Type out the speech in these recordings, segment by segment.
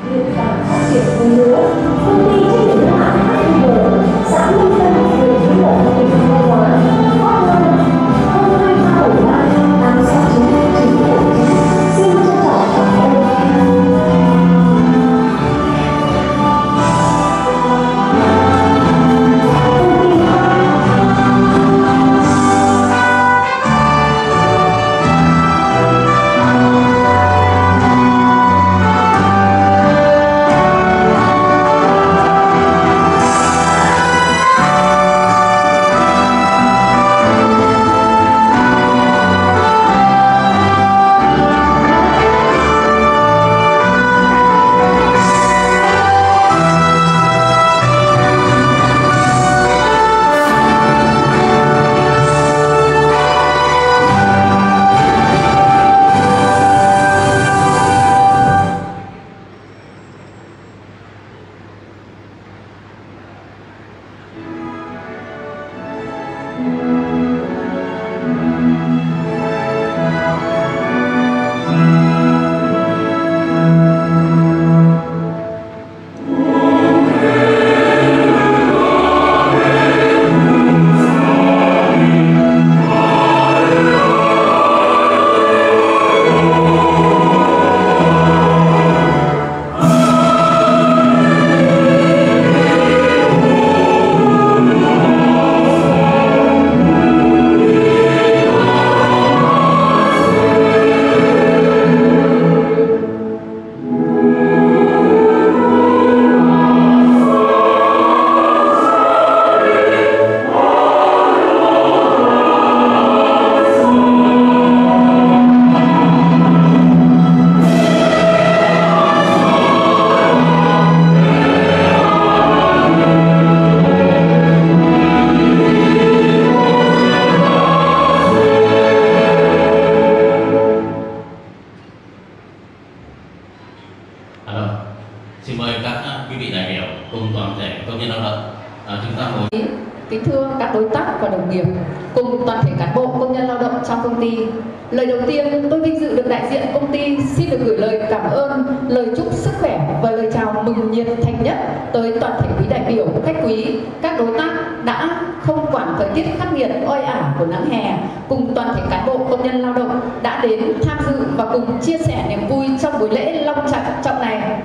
Nguyện vọng phát triển hơn nữa, công ty trách nhiệm hữu hạn HUG, xã Minh Tân, huyện Vĩnh Lộc, tỉnh Thanh Hóa, hotline 02373 869 xin trân trọng cảm ơn. Xin mời các quý vị đại biểu cùng toàn thể công nhân lao động chúng ta ngồi. Kính thưa các đối tác và đồng nghiệp cùng toàn thể cán bộ công nhân lao động trong công ty, lời đầu tiên tôi vinh dự được đại diện công ty xin được gửi lời cảm ơn, lời chúc sức khỏe và lời chào mừng nhiệt thành nhất tới toàn thể quý đại biểu, khách quý, các đối tác đã không quản thời tiết khắc nghiệt oi ả của nắng hè, cùng toàn thể cán bộ công nhân lao động đã đến tham dự và cùng chia sẻ niềm vui trong buổi lễ long trọng này.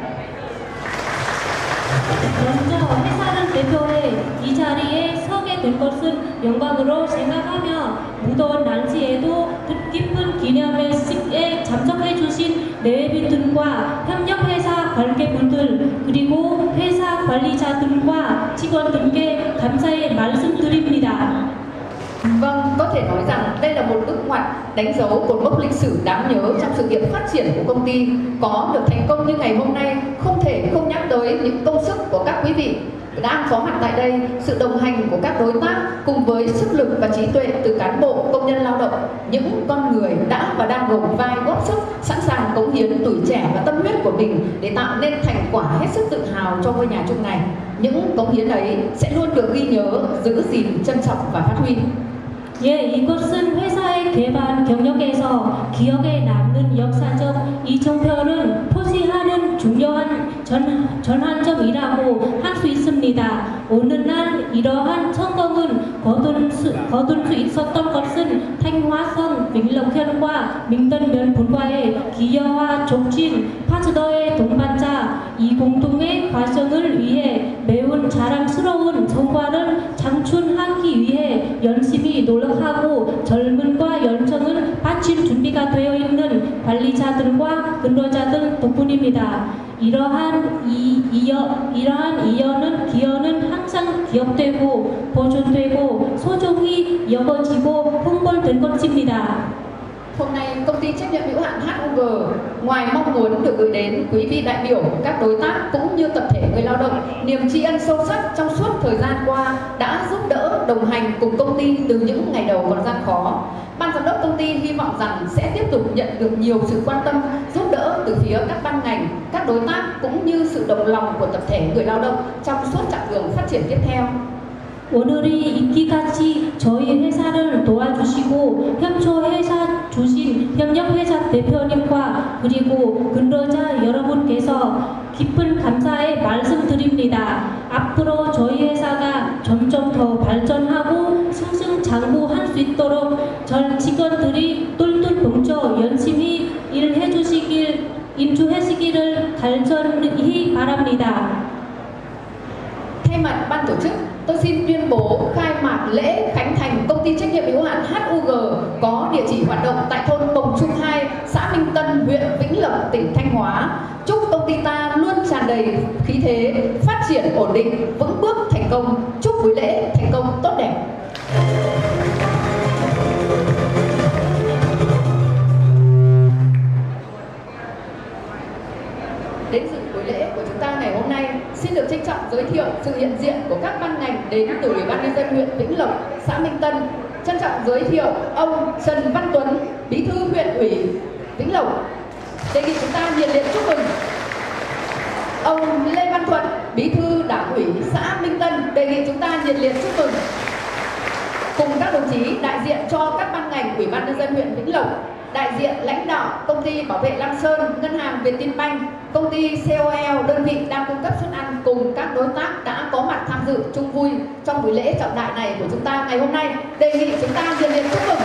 먼저 회사를 대표해 이 자리에 서게 된 것은 영광으로 생각하며 무더운 날씨에도 뜻깊은 기념회식에 참석해 주신 내외빈들과 협력회사 관계분들 그리고 회사 관리자들과 직원들께 감사의 말씀드립니다. Vâng, có thể nói rằng đây là một bước ngoặt đánh dấu cột mốc lịch sử đáng nhớ trong sự nghiệp phát triển của công ty. Có được thành công như ngày hôm nay, không thể không nhắc tới những công sức của các quý vị đang có mặt tại đây, sự đồng hành của các đối tác cùng với sức lực và trí tuệ từ cán bộ, công nhân lao động, những con người đã và đang gồng vai góp sức, sẵn sàng cống hiến tuổi trẻ và tâm huyết của mình để tạo nên thành quả hết sức tự hào cho ngôi nhà chung này. Những cống hiến ấy sẽ luôn được ghi nhớ, giữ gìn, trân trọng và phát huy. 예, 이것은 회사의 개발 경력에서 기억에 남는 역사적 이정표를 표시하는 중요한 전환점이라고 할 수 있습니다. 오늘날 이러한 성공을 거둘 수 있었던 것은 thanh hóa 성 윙럭현과 민던면분과의 기여와 족진 파트너의 동반자 이 공동의 과정을 위해 매우 자랑스러운 성과를 창출하기 위해 열심히 노력하고 젊음과 열정을 바칠 준비가 되어 있는 관리자들과 근로자들 덕분입니다. 이러한 기여는 항상 기억되고 보존되고 소중히 여겨지고 홍보된 것입니다. Hôm nay, công ty trách nhiệm hữu hạn HUG ngoài mong muốn được gửi đến quý vị đại biểu, các đối tác cũng như tập thể người lao động niềm tri ân sâu sắc trong suốt thời gian qua đã giúp đỡ, đồng hành cùng công ty từ những ngày đầu còn gian khó. Ban giám đốc công ty hy vọng rằng sẽ tiếp tục nhận được nhiều sự quan tâm, giúp đỡ từ phía các ban ngành, các đối tác cũng như sự đồng lòng của tập thể người lao động trong suốt chặng đường phát triển tiếp theo. 오늘이 있기같이 저희 회사를 도와주시고 협조해서 주신 협력회사 대표님과 그리고 근로자 여러분께서 깊은 감사의 말씀드립니다. 앞으로 저희 회사가 점점 더 발전하고 승승장구할 수 있도록 전 직원들이 똘똘 뭉쳐 열심히 인주해주시기를 간절히 바랍니다. Thay mặt ban tổ chức, tôi xin tuyên bố khai mạc lễ khánh thành công ty trách nhiệm hữu hạn HUG có địa chỉ hoạt động tại thôn Bồng Trung 2, xã Minh Tân, huyện Vĩnh Lộc, tỉnh Thanh Hóa. Chúc công ty ta luôn tràn đầy khí thế, phát triển ổn định, vững bước thành công. Chúc buổi lễ thành công tốt đẹp. Đến dự buổi lễ của chúng ta ngày hôm nay, xin được trân trọng giới thiệu sự hiện diện của các ban ngành đến từ Ủy ban nhân dân huyện Vĩnh Lộc, xã Minh Tân. Trân trọng giới thiệu ông Trần Văn Tuấn, Bí thư huyện ủy Vĩnh Lộc. Đề nghị chúng ta nhiệt liệt chúc mừng. Ông Lê Văn Thuận, Bí thư Đảng ủy xã Minh Tân. Đề nghị chúng ta nhiệt liệt chúc mừng. Cùng các đồng chí đại diện cho các ban ngành Ủy ban nhân dân huyện Vĩnh Lộc, đại diện lãnh đạo công ty Bảo vệ Lam Sơn, ngân hàng Vietinbank, công ty COL, đơn vị đang cung cấp suất ăn cùng các đối tác đã có mặt tham dự chung vui trong buổi lễ trọng đại này của chúng ta ngày hôm nay. Đề nghị chúng ta nhiệt liệt chúc mừng.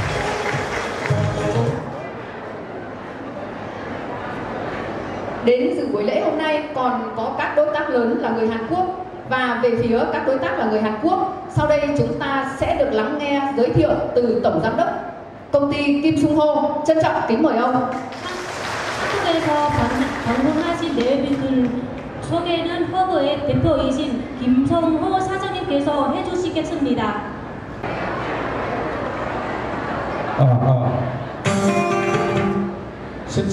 Đến dự buổi lễ hôm nay còn có các đối tác lớn là người Hàn Quốc, và về phía các đối tác là người Hàn Quốc, sau đây chúng ta sẽ được lắng nghe giới thiệu từ Tổng Giám đốc công ty Kim Sung Ho. Trân trọng kính mời ông. 한국에서 방문하신 내외분들 소개는 허그의 대표이신 김성호 사장님께서 해주시겠습니다. 진짜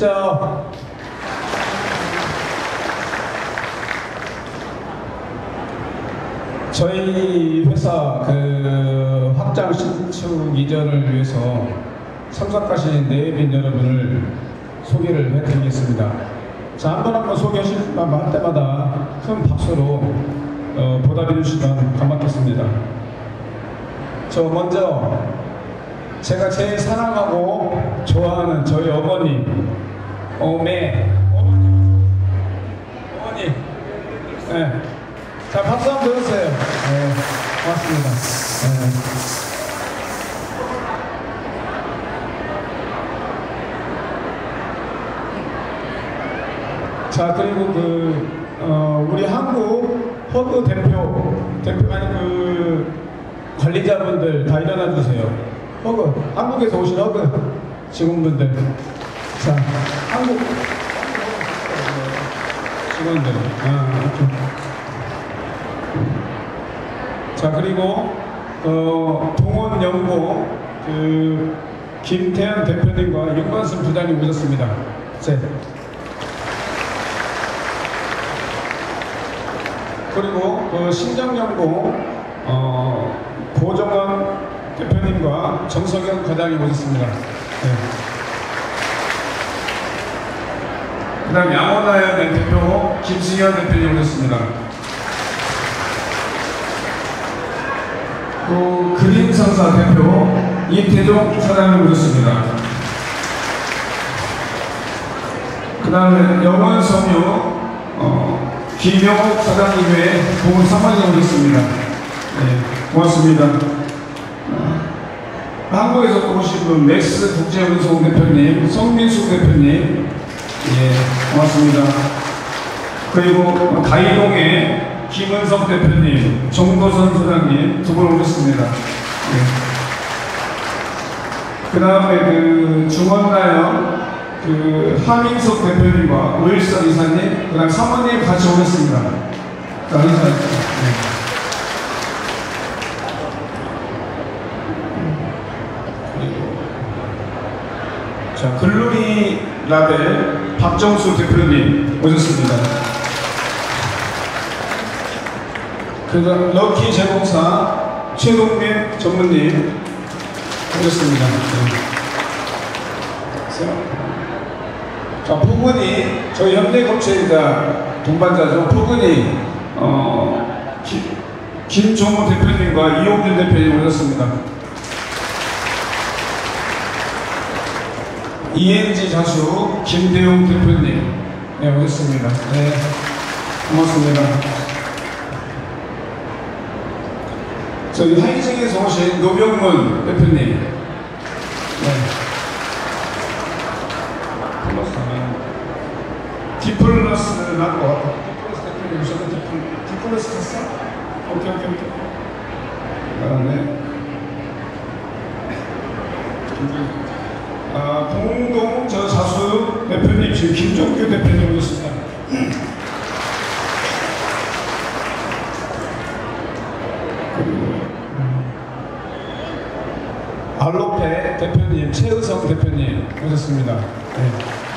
저희 회사 그 확장 신축 이전을 위해서 참석하신 내외빈 여러분을 소개를 해드리겠습니다. 자, 한 번 소개하실 때마다 큰 박수로 보답해 주시면 고맙겠습니다. 저 먼저 제가 제일 사랑하고 좋아하는 저희 어머니, 어머니. 네. 자, 박수 한번 드렸어요. 네, 고맙습니다. 네. 자, 그리고 우리 한국 허그 아니 관리자분들 다 일어나 주세요. 허그, 한국에서 오신 허그 직원분들. 자, 한국 직원들. 자, 그리고 동원연고 김태현 대표님과 윤관순 부장님 오셨습니다. 네. 그리고 신정연고 고정원 대표님과 정석영 과장님 오셨습니다. 네. 그 다음 양원하연 대표 김승현 대표님 오셨습니다. 또 그린상사 대표 임태종 사장님 오셨습니다. 그 다음에 영원섬유 김영옥 사장님 외에 보훈 사무장님 오셨습니다. 네, 고맙습니다. 한국에서 또 오신 분 맥스 국제운송 대표님, 성민숙 대표님, 예, 고맙습니다. 그리고 다이동의 김은석 대표님, 정도선 소장님 두 분 오셨습니다. 네. 그 다음에 중원나영 하민석 대표님과 오일선 이사님, 그 다음 사모님 같이 오셨습니다. 자, 인사. 네. 자, 글루리 라벨 박정수 대표님 오셨습니다. 그 다음 럭키 제공사 최동민 전무님 오셨습니다. 네. 자, 부근이 저희 현대업체이자 동반자죠. 부근이 김종우 대표님과 이용준 대표님 오셨습니다. ENG 자수 김대용 대표님, 네, 오셨습니다. 네, 고맙습니다. 저희 하인성에서 오신 노병문 대표님. 네. 디플러스 나올 것 같아. 디플러스 대표님 오셨다. 디플러스 갔어? 오케이. 네. 봉동 저 자수 대표님 지금 김종규 대표님 오셨습니다. 알로페 대표님, 최의성 대표님 오셨습니다. 네.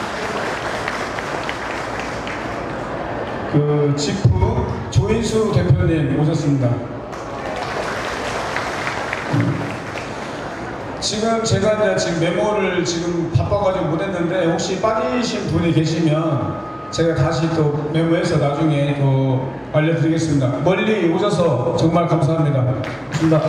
그 지프 조인수 대표님 오셨습니다. 지금 제가 이제 지금 메모를 지금 바빠가지고 못했는데 혹시 빠지신 분이 계시면 제가 다시 또 메모해서 나중에 또 알려드리겠습니다. 멀리 오셔서 정말 감사합니다. 고맙습니다.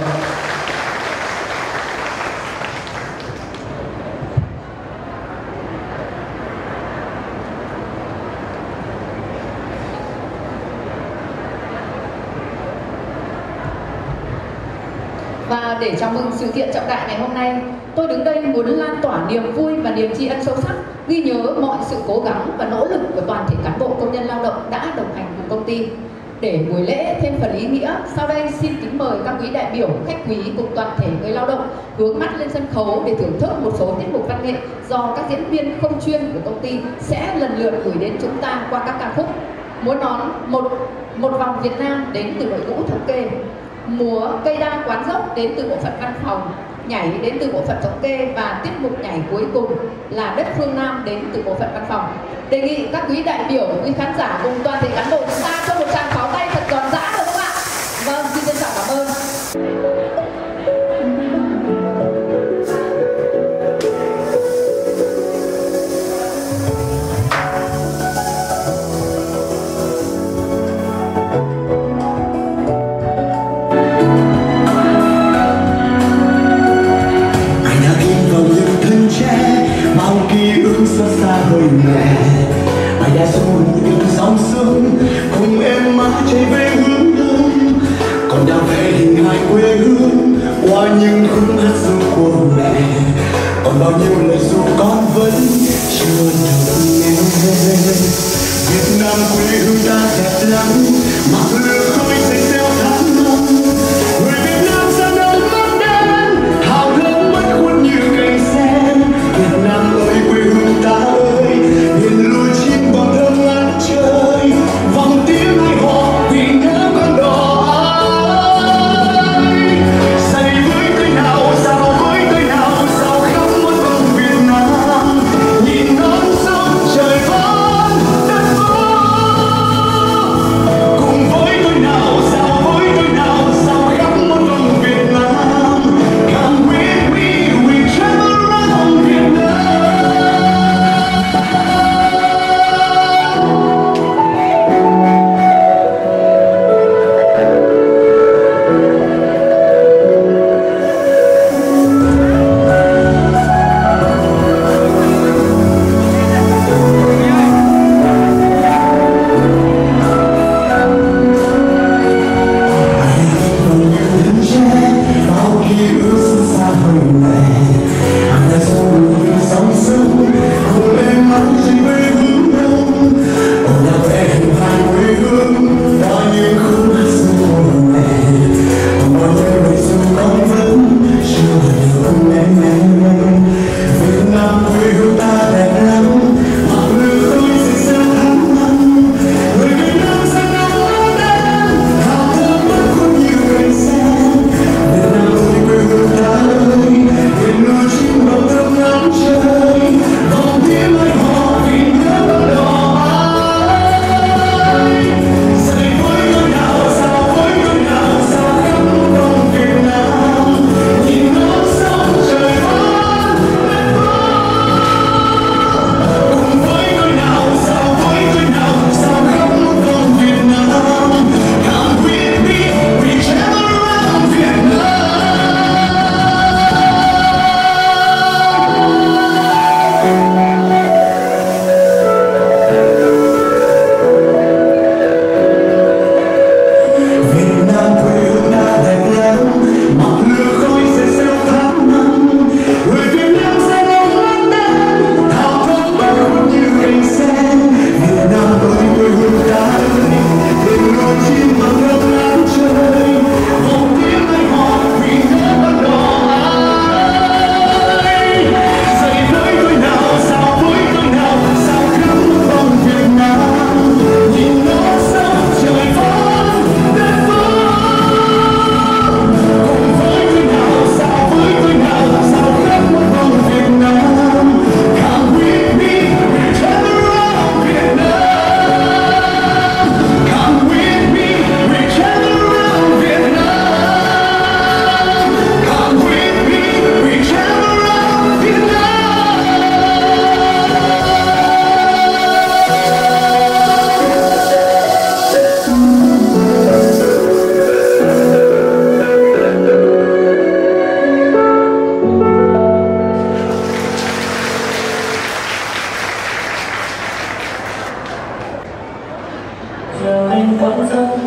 Và để chào mừng sự kiện trọng đại ngày hôm nay, tôi đứng đây muốn lan tỏa niềm vui và niềm tri ân sâu sắc, ghi nhớ mọi sự cố gắng và nỗ lực của toàn thể cán bộ công nhân lao động đã đồng hành cùng công ty. Để buổi lễ thêm phần ý nghĩa, sau đây xin kính mời các quý đại biểu, khách quý cùng toàn thể người lao động hướng mắt lên sân khấu để thưởng thức một số tiết mục văn nghệ do các diễn viên không chuyên của công ty sẽ lần lượt gửi đến chúng ta qua các ca khúc. Múa nón một vòng Việt Nam đến từ đội ngũ thống kê, múa cây đa quán dốc đến từ bộ phận văn phòng, nhảy đến từ bộ phận thống kê và tiết mục nhảy cuối cùng là đất phương Nam đến từ bộ phận văn phòng. Đề nghị các quý đại biểu, quý khán giả cùng toàn thể cán bộ chúng ta cho một tràng pháo tay thật giòn giã được không ạ? Vâng, xin trân trọng cảm ơn. Xót xa hơi mẹ ai đã sống những dòng sông cùng em mãi chạy về hướng đông, còn đang vẽ hình hài quê hương qua những khúc hát ru của mẹ, còn bao nhiêu lời ru con vẫn chưa được nghe. Việt Nam quê hương ta đẹp lắm, mặc lửa khói xanh theo tháng năm, người Việt Nam ra đông mắt đen hào hứng mất khuôn như cành sen. Việt Nam ơi quê hương ta ơi, biển lùi chim bằng thơm ngát trời, vòng tiếng ai họ vì nhớ con đò ai. Say với tôi nào, giàu với tôi nào, giàu khắp muôn vùng Việt Nam, nhìn non sông trời vón đất võ. Cùng với tôi nào, giàu lên con sông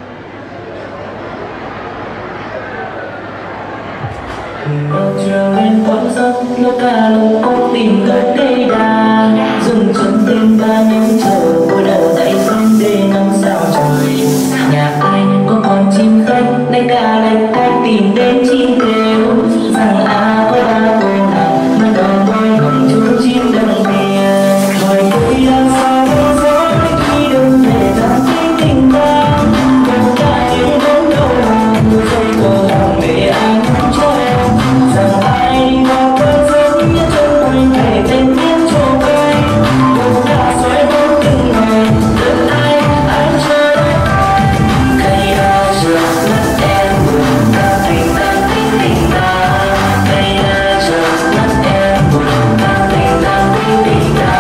bầu trời lên con sông nó cả lòng con tìm cơn cây đà dừng chân tim ta những chờ cô đợi dậy sớm để ngắm sao trời nhà ai có con chim khách nay cả lạnh anh tìm đến chim kêu rằng có ba cô nào mà đầu môi còn chú chim đồng tiền hỏi tôi làm sao bây giờ khi đừng để ta tình ta còn cả những đốm đầu người dây cô hồng để anh cho em rằng ai có cơn gió nhất chân quanh thể tên biết cho cây cùng đã xoay bóng từng ngày đợi ai anh chờ cây đã trượt mất em buồn ta tình ta tình ta cây đã trượt mất em buồn ta tình ta.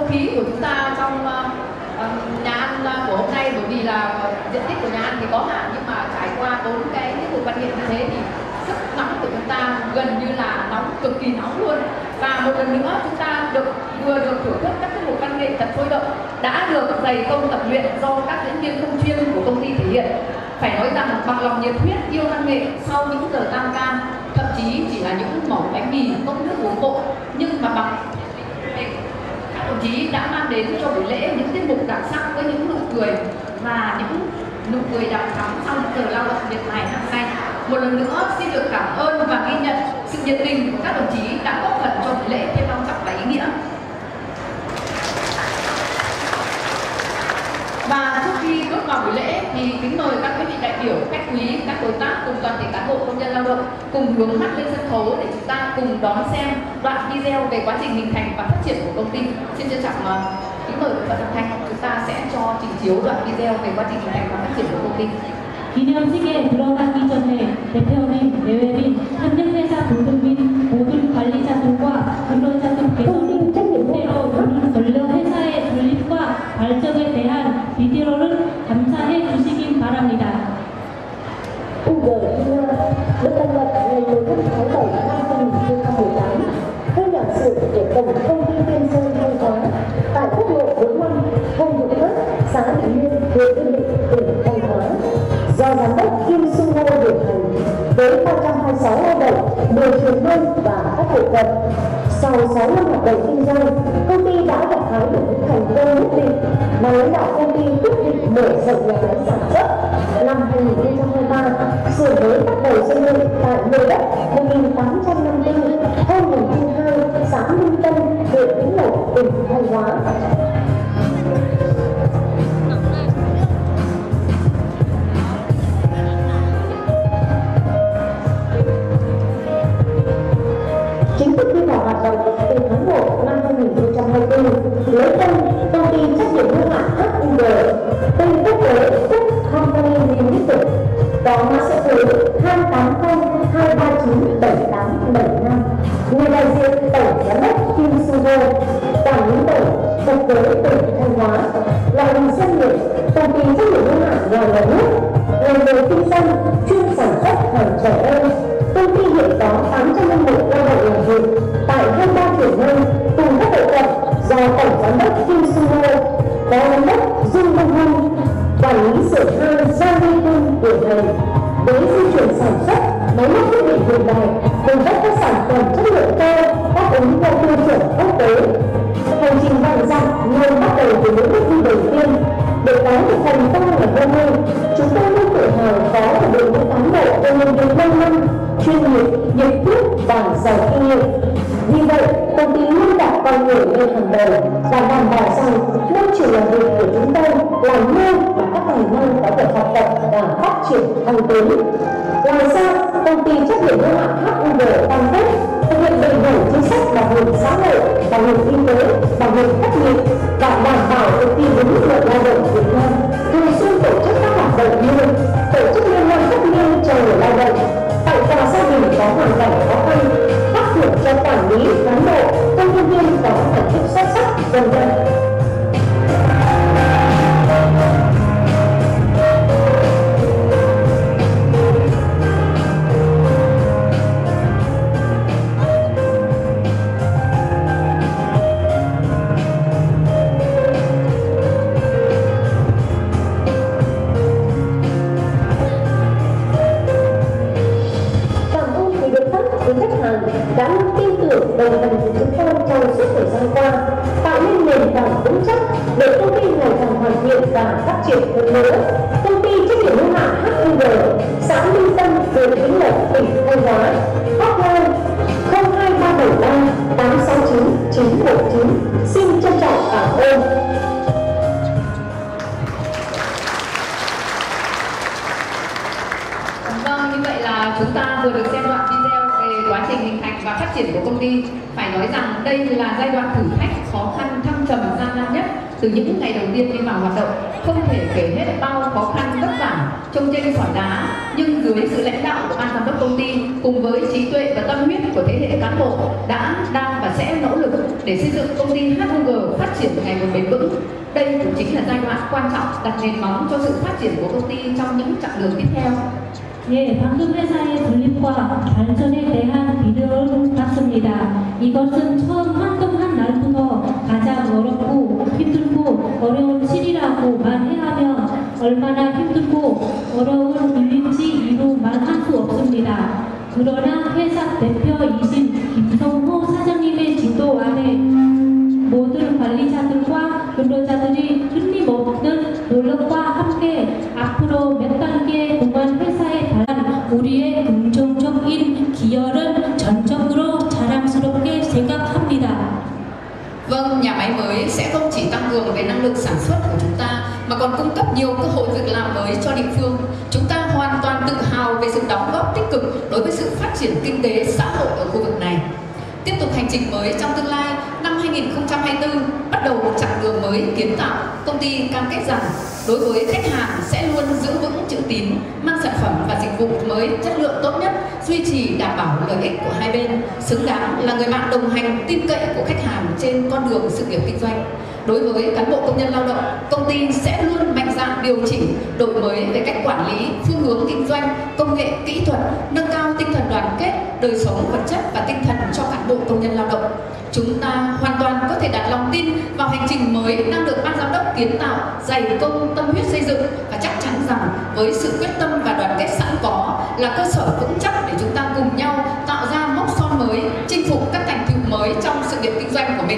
không khí của chúng ta trong nhà ăn của hôm nay, bởi vì là diện tích của nhà ăn thì có hạn, nhưng mà trải qua 4 cái tiết mục văn nghệ như thế thì sức nóng của chúng ta gần như là nóng, cực kỳ nóng luôn. Và một lần nữa chúng ta vừa được thưởng thức các tiết mục văn nghệ thật sôi động, đã được dày công tập luyện do các diễn viên không chuyên của công ty thể hiện. Phải nói rằng bằng lòng nhiệt huyết yêu văn nghệ, sau những giờ tăng ca, thậm chí chỉ là những mẩu bánh mì cốc nước uống cộ, nhưng mà bằng các đồng chí đã mang đến cho buổi lễ những tiết mục đặc sắc với những nụ cười và những nụ cười đằm thắm sau những giờ lao động miệt mài năm nay. Một lần nữa xin được cảm ơn và ghi nhận sự nhiệt tình của các đồng chí đã góp phần cho buổi lễ thêm long trọng và ý nghĩa. Và trước khi bước vào buổi lễ thì kính mời các quý vị đại biểu, khách quý, các đối tác cùng toàn thể cán bộ công nhân lao động cùng hướng mắt lên sân khấu để chúng ta cùng đón xem đoạn video về quá trình hình thành và phát triển của công ty. Xin trân trọng kính mời bộ phận âm thanh, chúng ta sẽ cho trình chiếu đoạn video về quá trình hình thành và phát triển của công ty. 기념식에 들어가기 전에 대표님, 내외빈, 협력회사 동등빈 모든 관리자들과 근로자들께서는 때로 전력회사의 존립과 발전에 대한 비디오를 감사해 주시긴 바랍니다. UGI được thành lập ngày 15 tháng 7 năm 2018 theo nhận sự của Tổng công ty Tiên Sơn Thanh Hóa tại quốc lộ 45, thôn Hữu Thất, xã Định Nguyên, huyện Yên Định, tỉnh Thanh Hóa, do giám đốc Kim Sung Ho điều hành với 326 lao động, 10 truyền nhân và các bộ phận. Sau 6 năm hoạt động kinh doanh, công ty đã gặt hái được những thành công nhất định và lãnh đạo công ty quyết định mở rộng nhà máy sản xuất. Năm 2023, xưởng mới bắt đầu xây dựng tại lô đất 1854, thôn Hồng Trung 2, xã Minh Tân, huyện Vĩnh Lộc, tỉnh Thanh Hóa. Chính thức đi vào hoạt động từ tháng 1 năm 2024, lấy tên công ty trách nhiệm hữu hạn HUG, tên quốc tế Food Company Limited, có mã số thuế 280-239-7875. Người đại diện tổng giám đốc Kim Sung Ho, quản lý tổng cục thuế tỉnh Thanh Hóa, loại hình doanh nghiệp công ty trách nhiệm hữu hạn ngoài nhà nước, ngành nghề kinh doanh chuyên sản xuất hàng trẻ em. Công ty hiện có 801 lao động làm việc tại 23 chuyển nhân cùng các bộ phận do tổng giám đốc Kim Sung Ho, phó giám đốc Dương Văn Hưng, quản lý xưởng than Giang Huy Quân điều hành. Với di chuyển sản xuất, máy móc thiết bị hiện đại, cung cấp các sản phẩm chất lượng cao đáp ứng theo tiêu chuẩn quốc tế. Hành trình vạn dặm luôn bắt đầu từ những bước đi đầu tiên. Để có được thành công ngày hôm nay, chúng tôi luôn tự hào có một đội ngũ cán bộ và nhân viên lâu năm, chuyên nghiệp, nhiệt huyết và giàu kinh nghiệm. Vì vậy, công ty luôn đặt con người lên hàng đầu và đảm bảo rằng môi trường làm việc của chúng tôi là nơi mà các tài năng có thể học tập và phát triển thăng tiến. Ngoài ra, công ty trách nhiệm hữu hạn HUG cam kết thực hiện đầy đủ chính sách bảo hiểm xã hội, bảo hiểm y tế, bảo hiểm thất nghiệp và đảm bảo thực thi đúng luật lao động Việt Nam. Thường xuyên tổ chức các hoạt động như tổ chức liên hoan tất niên cho người lao động, tặng quà gia đình có hoàn cảnh khó khăn, phát thưởng cho quản lý, cán bộ, công nhân viên có thành tích xuất sắc, v.v. đã luôn tin tưởng đồng hành với chúng tôi trong suốt thời gian qua, tạo nên nền tảng vững chắc để công ty ngày càng hoàn thiện và phát triển hơn nữa. Công ty trách nhiệm hữu hạn HUG, xã Minh Tân, huyện Vĩnh Lộc, tỉnh Thanh Hóa, hotline 02373 869 919. Xin trân trọng cảm ơn. Vâng, như vậy là chúng ta vừa được xem đoạn video về quá trình hình thành và phát triển của công ty. Phải nói rằng đây là giai đoạn thử thách, khó khăn, thăng trầm, gian nan nhất từ những ngày đầu tiên đi vào hoạt động. Không thể kể hết bao khó khăn vất vả trông trên sỏi đá, nhưng dưới sự lãnh đạo của ban giám đốc công ty cùng với trí tuệ và tâm huyết của thế hệ cán bộ đã, đang và sẽ nỗ lực để xây dựng công ty HUG phát triển ngày một bền vững. Đây cũng chính là giai đoạn quan trọng đặt nền móng cho sự phát triển của công ty trong những chặng đường tiếp theo. 예, 방금 회사의 건립과 발전에 대한 비디오를 봤습니다. 이것은 처음 활동한 날부터 가장 어렵고 힘들고 어려운 시기라고만 해야면 얼마나 힘들고 어려운 일인지 이루 말할 수 없습니다. 그러나 회사 대표이신 김성호 사장님의 지도 아래 모든 관리자들과 근로자들이 끊임없는 노력과 함께 앞으로 몇 단계 동안 회사에 달한 우리의 긍정적인 기여를 전적으로 자랑스럽게 생각합니다. Vâng, nhà máy mới sẽ không chỉ tăng cường về năng lực sản xuất của chúng ta mà còn cung cấp nhiều cơ hội việc làm mới cho địa phương. Chúng ta hoàn toàn tự hào về sự đóng góp tích cực đối với sự phát triển kinh tế xã hội ở khu vực này. Tiếp tục hành trình mới trong tương lai, năm 2024 bắt đầu một chặng đường mới kiến tạo. Công ty cam kết rằng đối với khách hàng sẽ luôn giữ vững chữ tín, mang sản phẩm và dịch vụ mới chất lượng tốt nhất, duy trì đảm bảo lợi ích của hai bên, xứng đáng là người bạn đồng hành tin cậy của khách hàng trên con đường sự nghiệp kinh doanh. Đối với cán bộ công nhân lao động, công ty sẽ luôn mạnh dạn điều chỉnh, đổi mới về cách quản lý, phương hướng kinh doanh, công nghệ, kỹ thuật, nâng cao tinh thần đoàn kết, đời sống vật chất và tinh thần cho cán bộ công nhân lao động. Chúng ta hoàn toàn có thể đặt lòng tin vào hành trình mới đang được ban giám đốc kiến tạo, dày công tâm huyết xây dựng và chắc chắn rằng với sự quyết tâm và đoàn kết sẵn có là cơ sở vững chắc để chúng ta cùng nhau tạo ra mốc son mới, chinh phục các thành tựu mới trong sự nghiệp kinh doanh của mình.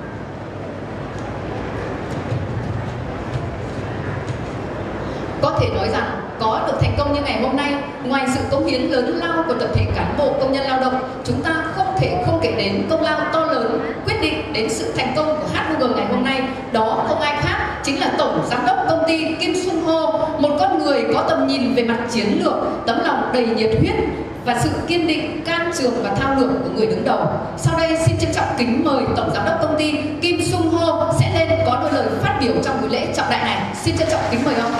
Có thể nói rằng có được thành công như ngày hôm nay, ngoài sự cống hiến lớn lao của tập thể cán bộ công nhân lao động, chúng ta không thể không kể đến công lao to lớn quyết định đến sự thành công của HUG ngày hôm nay. Đó không ai khác chính là Tổng Giám đốc công ty Kim Sung Ho, một con người có tầm nhìn về mặt chiến lược, tấm lòng đầy nhiệt huyết và sự kiên định, can trường và thao lược của người đứng đầu. Sau đây xin trân trọng kính mời Tổng Giám đốc công ty Kim Sung Ho sẽ lên có đôi lời phát biểu trong buổi lễ trọng đại này. Xin trân trọng kính mời ông.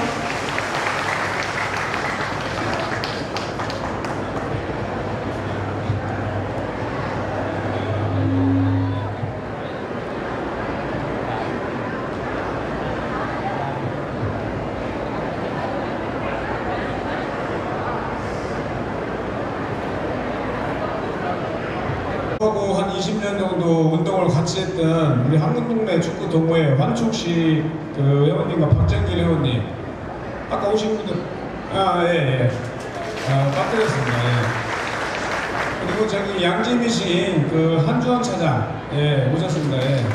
하고 한 20년 정도 운동을 같이 했던 우리 한국동네 축구 동호회 환축 씨 그 회원님과 박정길 회원님 아까 오신 분들 예. 빠뜨렸습니다. 예. 그리고 저기 양재미신 그 한주환 차장 예 오셨습니다. 예.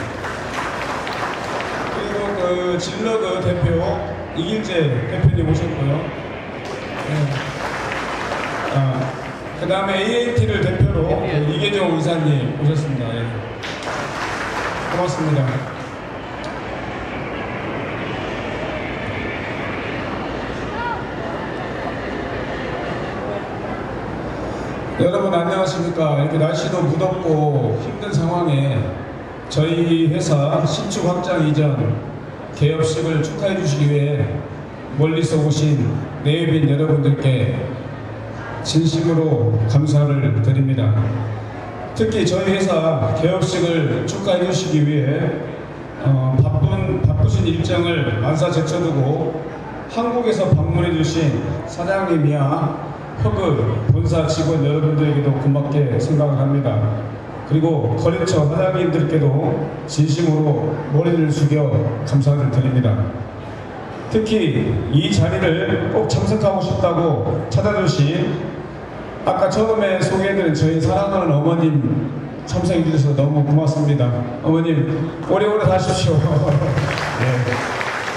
그리고 그 진러그 대표 이길재 대표님 오셨고요. 예. 그 다음에 AAT를 대표로 이계정 의사님 오셨습니다. 예. 고맙습니다. 여러분 안녕하십니까. 이렇게 날씨도 무덥고 힘든 상황에 저희 회사 신축 확장 이전 개업식을 축하해 주시기 위해 멀리서 오신 내외빈 여러분들께 진심으로 감사를 드립니다. 특히 저희 회사 개업식을 축하해 주시기 위해 바쁘신 일정을 만사제쳐두고 한국에서 방문해 주신 사장님이야 허그 본사 직원 여러분들에게도 고맙게 생각을 합니다. 그리고 거래처 사장님들께도 진심으로 머리를 숙여 감사를 드립니다. 특히 이 자리를 꼭 참석하고 싶다고 찾아주신 아까 처음에 소개해드린 저희 사랑하는 어머님 참석해 주셔서 너무 고맙습니다. 어머님 오래오래 사십시오. 네.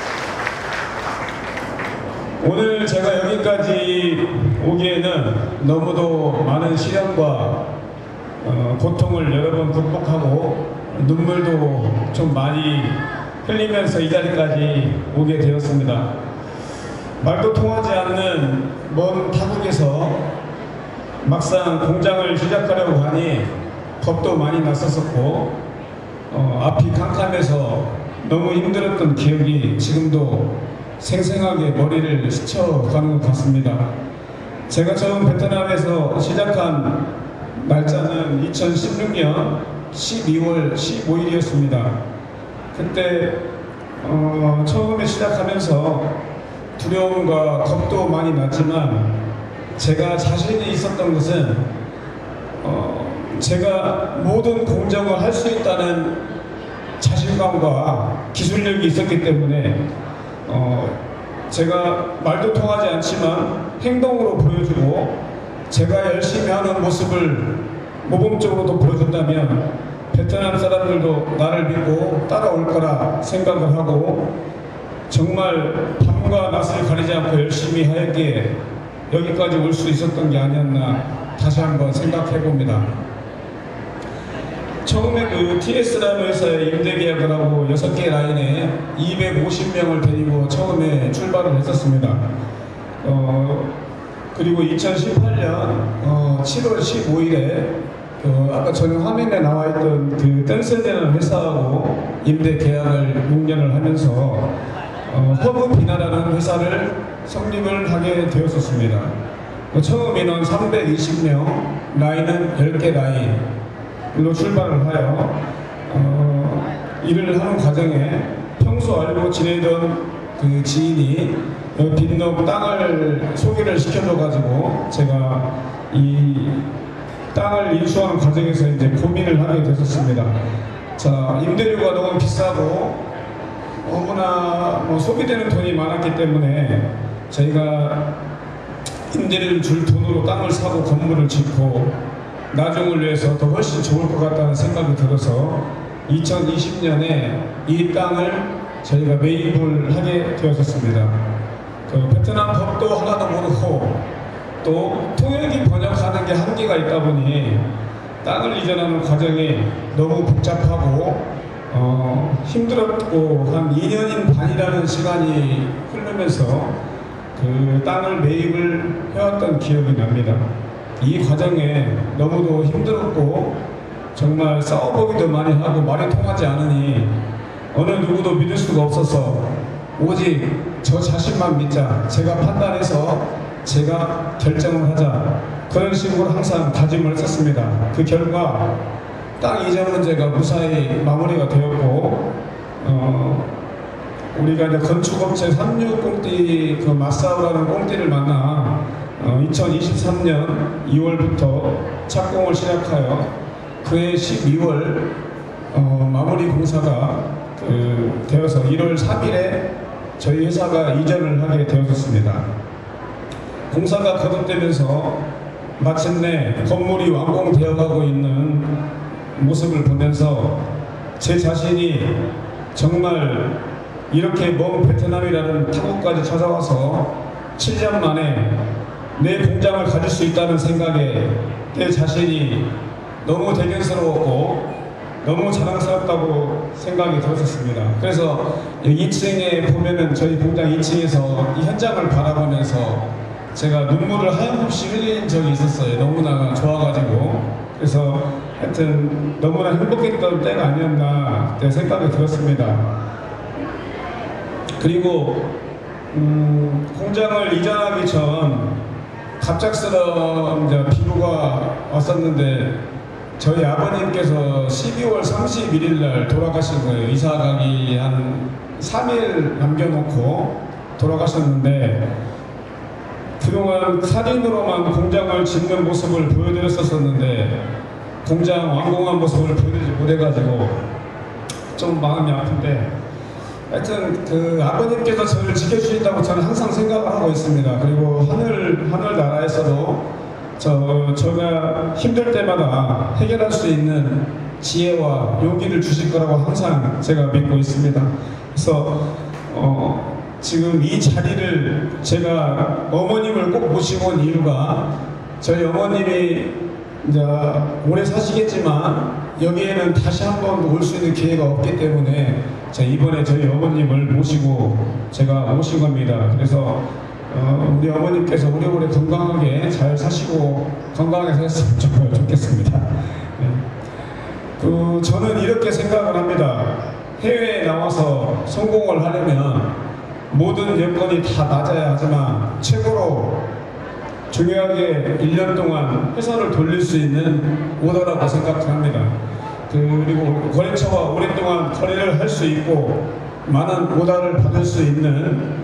오늘 제가 여기까지 오기에는 너무도 많은 시련과 고통을 여러 번 극복하고 눈물도 좀 많이 흘리면서 이 자리까지 오게 되었습니다. 말도 통하지 않는 먼 타국에서 막상 공장을 시작하려고 하니 겁도 많이 났었고 앞이 캄캄해서 너무 힘들었던 기억이 지금도 생생하게 머리를 스쳐가는 것 같습니다. 제가 처음 베트남에서 시작한 날짜는 2016년 12월 15일이었습니다. 그때 처음에 시작하면서 두려움과 겁도 많이 났지만 제가 자신이 있었던 것은 제가 모든 공정을 할 수 있다는 자신감과 기술력이 있었기 때문에 제가 말도 통하지 않지만 행동으로 보여주고 제가 열심히 하는 모습을 모범적으로도 보여준다면 베트남 사람들도 나를 믿고 따라올 거라 생각을 하고 정말 밤과 낮을 가리지 않고 열심히 하였기에 여기까지 올 수 있었던 게 아니었나 다시 한번 생각해 봅니다. 처음에 그 TS라는 회사에 임대 계약을 하고 6개 라인에 250명을 데리고 처음에 출발을 했었습니다. 그리고 2018년 7월 15일에 아까 전에 화면에 나와 있던 그 댄스대라는 회사하고 임대 계약을 6년을 하면서 허브비나라는 회사를 성립을 하게 되었었습니다. 처음 인원 320명, 라인은 10개 라인으로 출발을 하여 일을 하는 과정에 평소 알고 지내던 그 지인이 빈농 땅을 소개를 시켜줘가지고 제가 이 땅을 인수하는 과정에서 이제 고민을 하게 됐었습니다. 자, 임대료가 너무 비싸고 너무나 소비되는 돈이 많았기 때문에 저희가 임대료를 줄 돈으로 땅을 사고 건물을 짓고 나중을 위해서 더 훨씬 좋을 것 같다는 생각이 들어서 2020년에 이 땅을 저희가 매입을 하게 되었습니다. 베트남 법도 하나도 모르고 또 통역이 번역하는 게 한계가 있다 보니 땅을 이전하는 과정이 너무 복잡하고 힘들었고 한 2년인 반이라는 시간이 흐르면서 그 땅을 매입을 해왔던 기억이 납니다. 이 과정에 너무도 힘들었고 정말 싸워보기도 많이 하고 말이 통하지 않으니 어느 누구도 믿을 수가 없어서 오직 저 자신만 믿자, 제가 판단해서 제가 결정을 하자, 그런 식으로 항상 다짐을 했었습니다. 그 결과 땅 이전 문제가 무사히 마무리가 되었고 우리가 이제 건축업체 36공띠 그 마사오라는 공띠를 만나 2023년 2월부터 착공을 시작하여 그해 12월 마무리 공사가 되어서 1월 3일에 저희 회사가 이전을 하게 되었습니다. 공사가 거듭되면서 마침내 건물이 완공되어가고 있는 모습을 보면서 제 자신이 정말 이렇게 먼 베트남이라는 타국까지 찾아와서 7년 만에 내 공장을 가질 수 있다는 생각에 내 자신이 너무 대견스러웠고 너무 자랑스럽다고 생각이 들었습니다. 그래서 2층에 보면은 저희 공장 2층에서 이 현장을 바라보면서 제가 눈물을 하염없이 흘린 적이 있었어요. 너무나 좋아가지고. 그래서 하여튼 너무나 행복했던 때가 아니었나 그때 생각이 들었습니다. 그리고 공장을 이전하기 전 갑작스러운 비루가 왔었는데 저희 아버님께서 12월 31일 날 돌아가신 거예요. 이사 가기 한 3일 남겨놓고 돌아가셨는데 그동안 사진으로만 공장을 짓는 모습을 보여드렸었는데 공장 완공한 모습을 보여드리지 못해가지고 좀 마음이 아픈데 하여튼 그 아버님께서 저를 지켜주신다고 저는 항상 생각을 하고 있습니다. 그리고 하늘나라에서도 제가 힘들 때마다 해결할 수 있는 지혜와 용기를 주실 거라고 항상 제가 믿고 있습니다. 그래서 지금 이 자리를 제가 어머님을 꼭 모시고 온 이유가 저희 어머님이 이제 오래 사시겠지만 여기에는 다시 한번 올 수 있는 기회가 없기 때문에 이번에 저희 어머님을 모시고 제가 오신 겁니다. 그래서 우리 어머님께서 오래오래 건강하게 잘 사시고 건강하게 사셨으면 좋겠습니다. 저는 이렇게 생각을 합니다. 해외에 나와서 성공을 하려면 모든 여건이 다 낮아야 하지만 최고로 중요하게 1년 동안 회사를 돌릴 수 있는 오더라고 생각합니다. 그리고 거래처와 오랫동안 거래를 할 수 있고 많은 오더를 받을 수 있는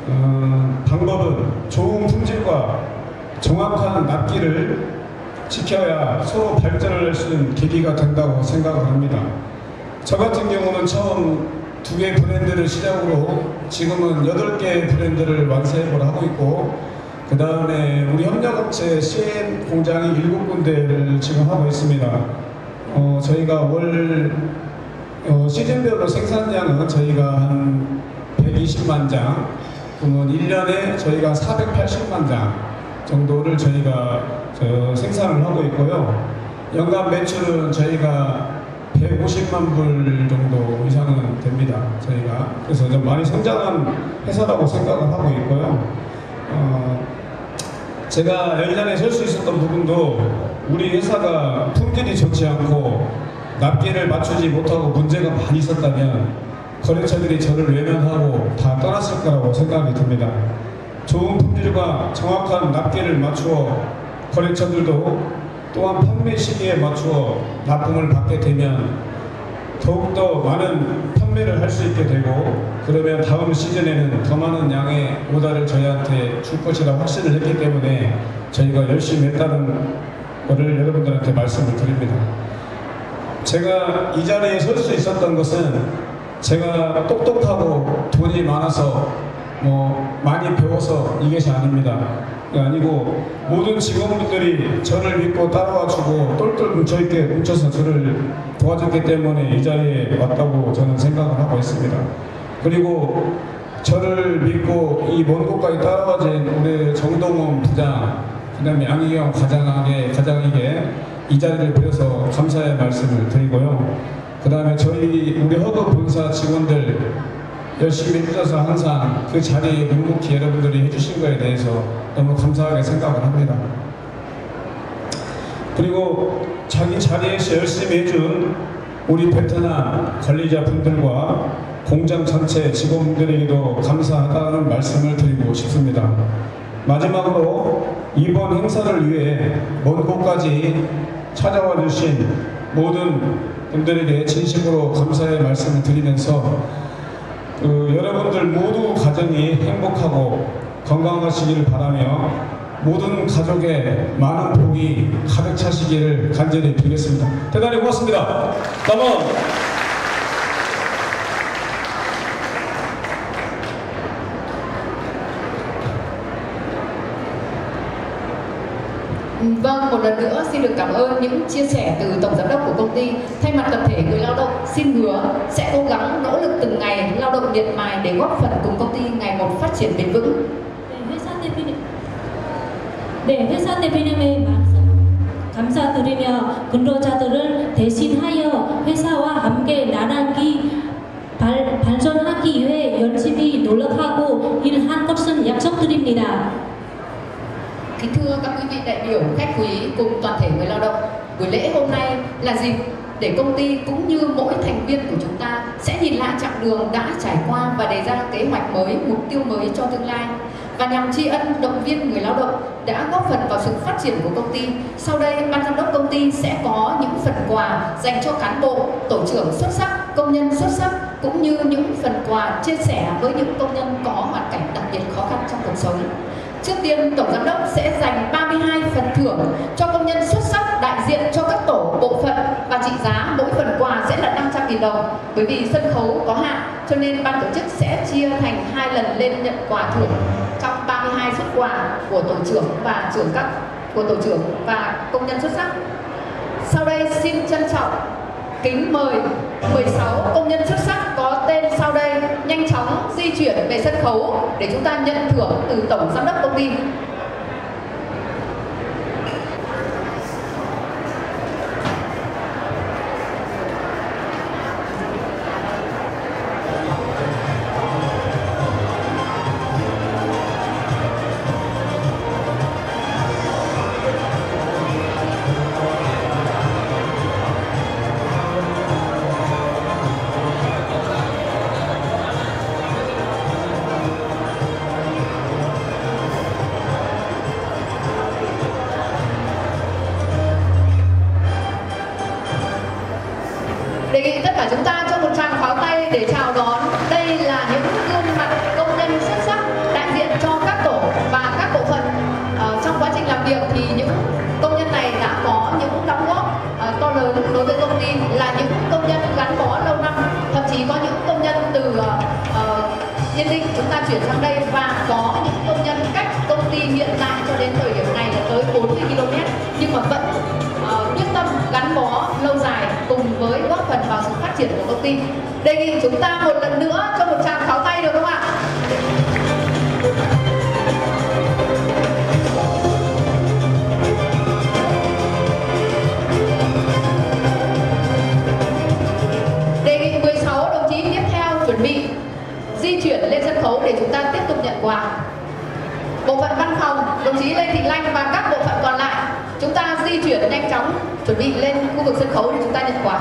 방법은 좋은 품질과 정확한 납기를 지켜야 서로 발전을 할 수 있는 계기가 된다고 생각을 합니다. 저 같은 경우는 처음 2개 브랜드를 시작으로 지금은 8개 브랜드를 완세를 하고 있고, 그 다음에 우리 협력업체 CN 공장이 7군데를 지금 하고 있습니다. 저희가 시즌별로 생산량은 저희가 한 120만 장, 그러면 1년에 저희가 480만 장 정도를 저희가 생산을 하고 있고요. 연간 매출은 저희가 150만 불 정도 이상은 됩니다. 저희가 그래서 좀 많이 성장한 회사라고 생각을 하고 있고요. 제가 연장에 설 수 있었던 부분도 우리 회사가 품질이 좋지 않고 납기를 맞추지 못하고 문제가 많이 있었다면 거래처들이 저를 외면하고 다 떠났을 거라고 생각이 듭니다. 좋은 품질과 정확한 납기를 맞추어 거래처들도 또한 판매 시기에 맞추어 납품을 받게 되면 더욱더 많은 판매를 할 수 있게 되고, 그러면 다음 시즌에는 더 많은 양의 오더를 저희한테 줄 것이라고 확신을 했기 때문에 저희가 열심히 했다는 것을 여러분들한테 말씀을 드립니다. 제가 이 자리에 설 수 있었던 것은 제가 똑똑하고 돈이 많아서 많이 배워서 이것이 아닙니다. 아니고 모든 직원분들이 저를 믿고 따라와주고 똘똘 뭉쳐있게 뭉쳐서 저를 도와줬기 때문에 이 자리에 왔다고 저는 생각을 하고 있습니다. 그리고 저를 믿고 이 먼 곳까지 따라와준 우리 정동원 부장, 그 다음에 양희경 과장에게 이 자리를 빌어서 감사의 말씀을 드리고요. 그 다음에 우리 허브 본사 직원들 열심히 해주셔서 항상 그 자리에 묵묵히 여러분들이 해주신 거에 대해서 너무 감사하게 생각을 합니다. 그리고 자기 자리에서 열심히 해준 우리 베트남 관리자분들과 공장 전체 직원분들에게도 감사하다는 말씀을 드리고 싶습니다. 마지막으로 이번 행사를 위해 먼 곳까지 찾아와 주신 모든 분들에게 진심으로 감사의 말씀을 드리면서 여러분들 모두 가정이 행복하고 건강하시기를 바라며 모든 가족의 많은 복이 가득 차시기를 간절히 빌겠습니다. 대단히 고맙습니다. 다음은 Vâng, một lần nữa xin được cảm ơn những chia sẻ từ Tổng Giám đốc của công ty. Thay mặt tập thể người lao động xin hứa sẽ cố gắng nỗ lực từng ngày lao động miệt mài để góp phần cùng công ty ngày một phát triển bền vững. 회사 대표님의 말씀 감사드리며 근로자들을 대신하여 회사와 함께 나란히 발전하기 위해 열심히 노력하고 일한 것을 약속드립니다. Kính thưa các quý vị đại biểu, khách quý cùng toàn thể người lao động, buổi lễ hôm nay là dịp để công ty cũng như mỗi thành viên của chúng ta sẽ nhìn lại chặng đường đã trải qua và đề ra kế hoạch mới, mục tiêu mới cho tương lai. Và nhằm tri ân động viên người lao động đã góp phần vào sự phát triển của công ty, sau đây ban giám đốc công ty sẽ có những phần quà dành cho cán bộ, tổ trưởng xuất sắc, công nhân xuất sắc, cũng như những phần quà chia sẻ với những công nhân có hoàn cảnh đặc biệt khó khăn trong cuộc sống. Trước tiên, Tổng Giám đốc sẽ dành 32 phần thưởng cho công nhân xuất sắc đại diện cho các tổ, bộ phận và trị giá mỗi phần quà sẽ là 500.000 đồng. Bởi vì sân khấu có hạn cho nên ban tổ chức sẽ chia thành 2 lần lên nhận quà thưởng trong 32 suất quà của tổ trưởng và công nhân xuất sắc. Sau đây xin trân trọng kính mời 16 công nhân xuất sắc có tên sau đây nhanh chóng di chuyển về sân khấu để chúng ta nhận thưởng từ Tổng Giám đốc công ty. để chào đón. Đây là những gương mặt công nhân xuất sắc đại diện cho các tổ và các bộ phận. Trong quá trình làm việc thì những công nhân này đã có những đóng góp to lớn đối với công ty, là những công nhân gắn bó lâu năm, thậm chí có những công nhân từ Yên Định chúng ta chuyển sang đây, và có những công nhân cách công ty hiện tại cho đến thời điểm này là tới 40 km, nhưng mà vẫn quyết tâm gắn bó lâu dài cùng với góp phần vào sự phát triển của công ty. Đề nghị chúng ta một lần nữa cho một tràng pháo tay được không ạ? Đề nghị 16 đồng chí tiếp theo chuẩn bị di chuyển lên sân khấu để chúng ta tiếp tục nhận quà. Bộ phận văn phòng, đồng chí Lê Thị Lanh và các bộ phận còn lại, chúng ta di chuyển nhanh chóng chuẩn bị lên khu vực sân khấu để chúng ta nhận quà.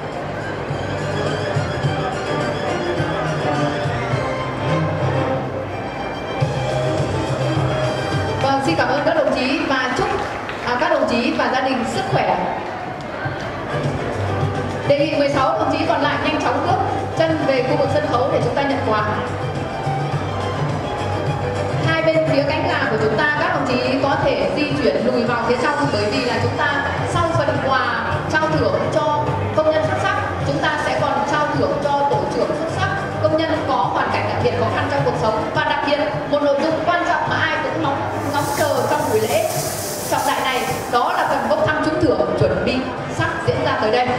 Vâng, xin cảm ơn các đồng chí và chúc các đồng chí và gia đình sức khỏe. Đề nghị 16 đồng chí còn lại nhanh chóng bước chân về khu vực sân khấu để chúng ta nhận quà. Hai bên phía cánh gà của chúng ta, các đồng chí có thể di chuyển lùi vào phía trong, bởi vì là chúng ta sau phần quà trao thưởng cho công nhân xuất sắc, chúng ta sẽ còn trao thưởng cho tổ trưởng xuất sắc, công nhân có hoàn cảnh đặc biệt khó khăn trong cuộc sống. Và đặc biệt một nội dung quan trọng mà ai cũng ngóng chờ trong buổi lễ trọng đại này, đó là phần bốc thăm trúng thưởng chuẩn bị sắp diễn ra tới đây.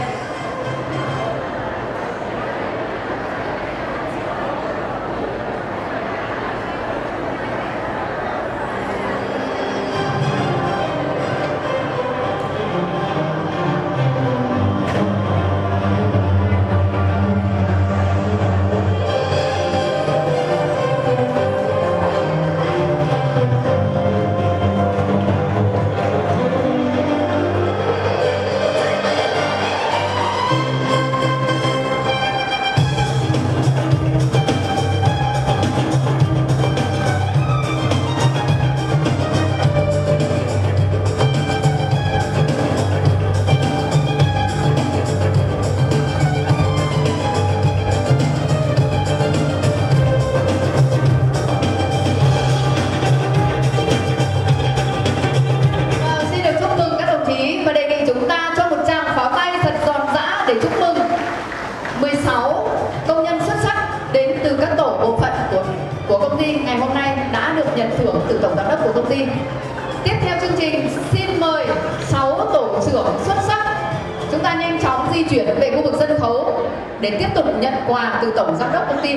Ngày hôm nay đã được nhận thưởng từ tổng giám đốc của công ty. Tiếp theo chương trình, xin mời 6 tổ trưởng xuất sắc chúng ta nhanh chóng di chuyển về khu vực sân khấu để tiếp tục nhận quà từ tổng giám đốc công ty.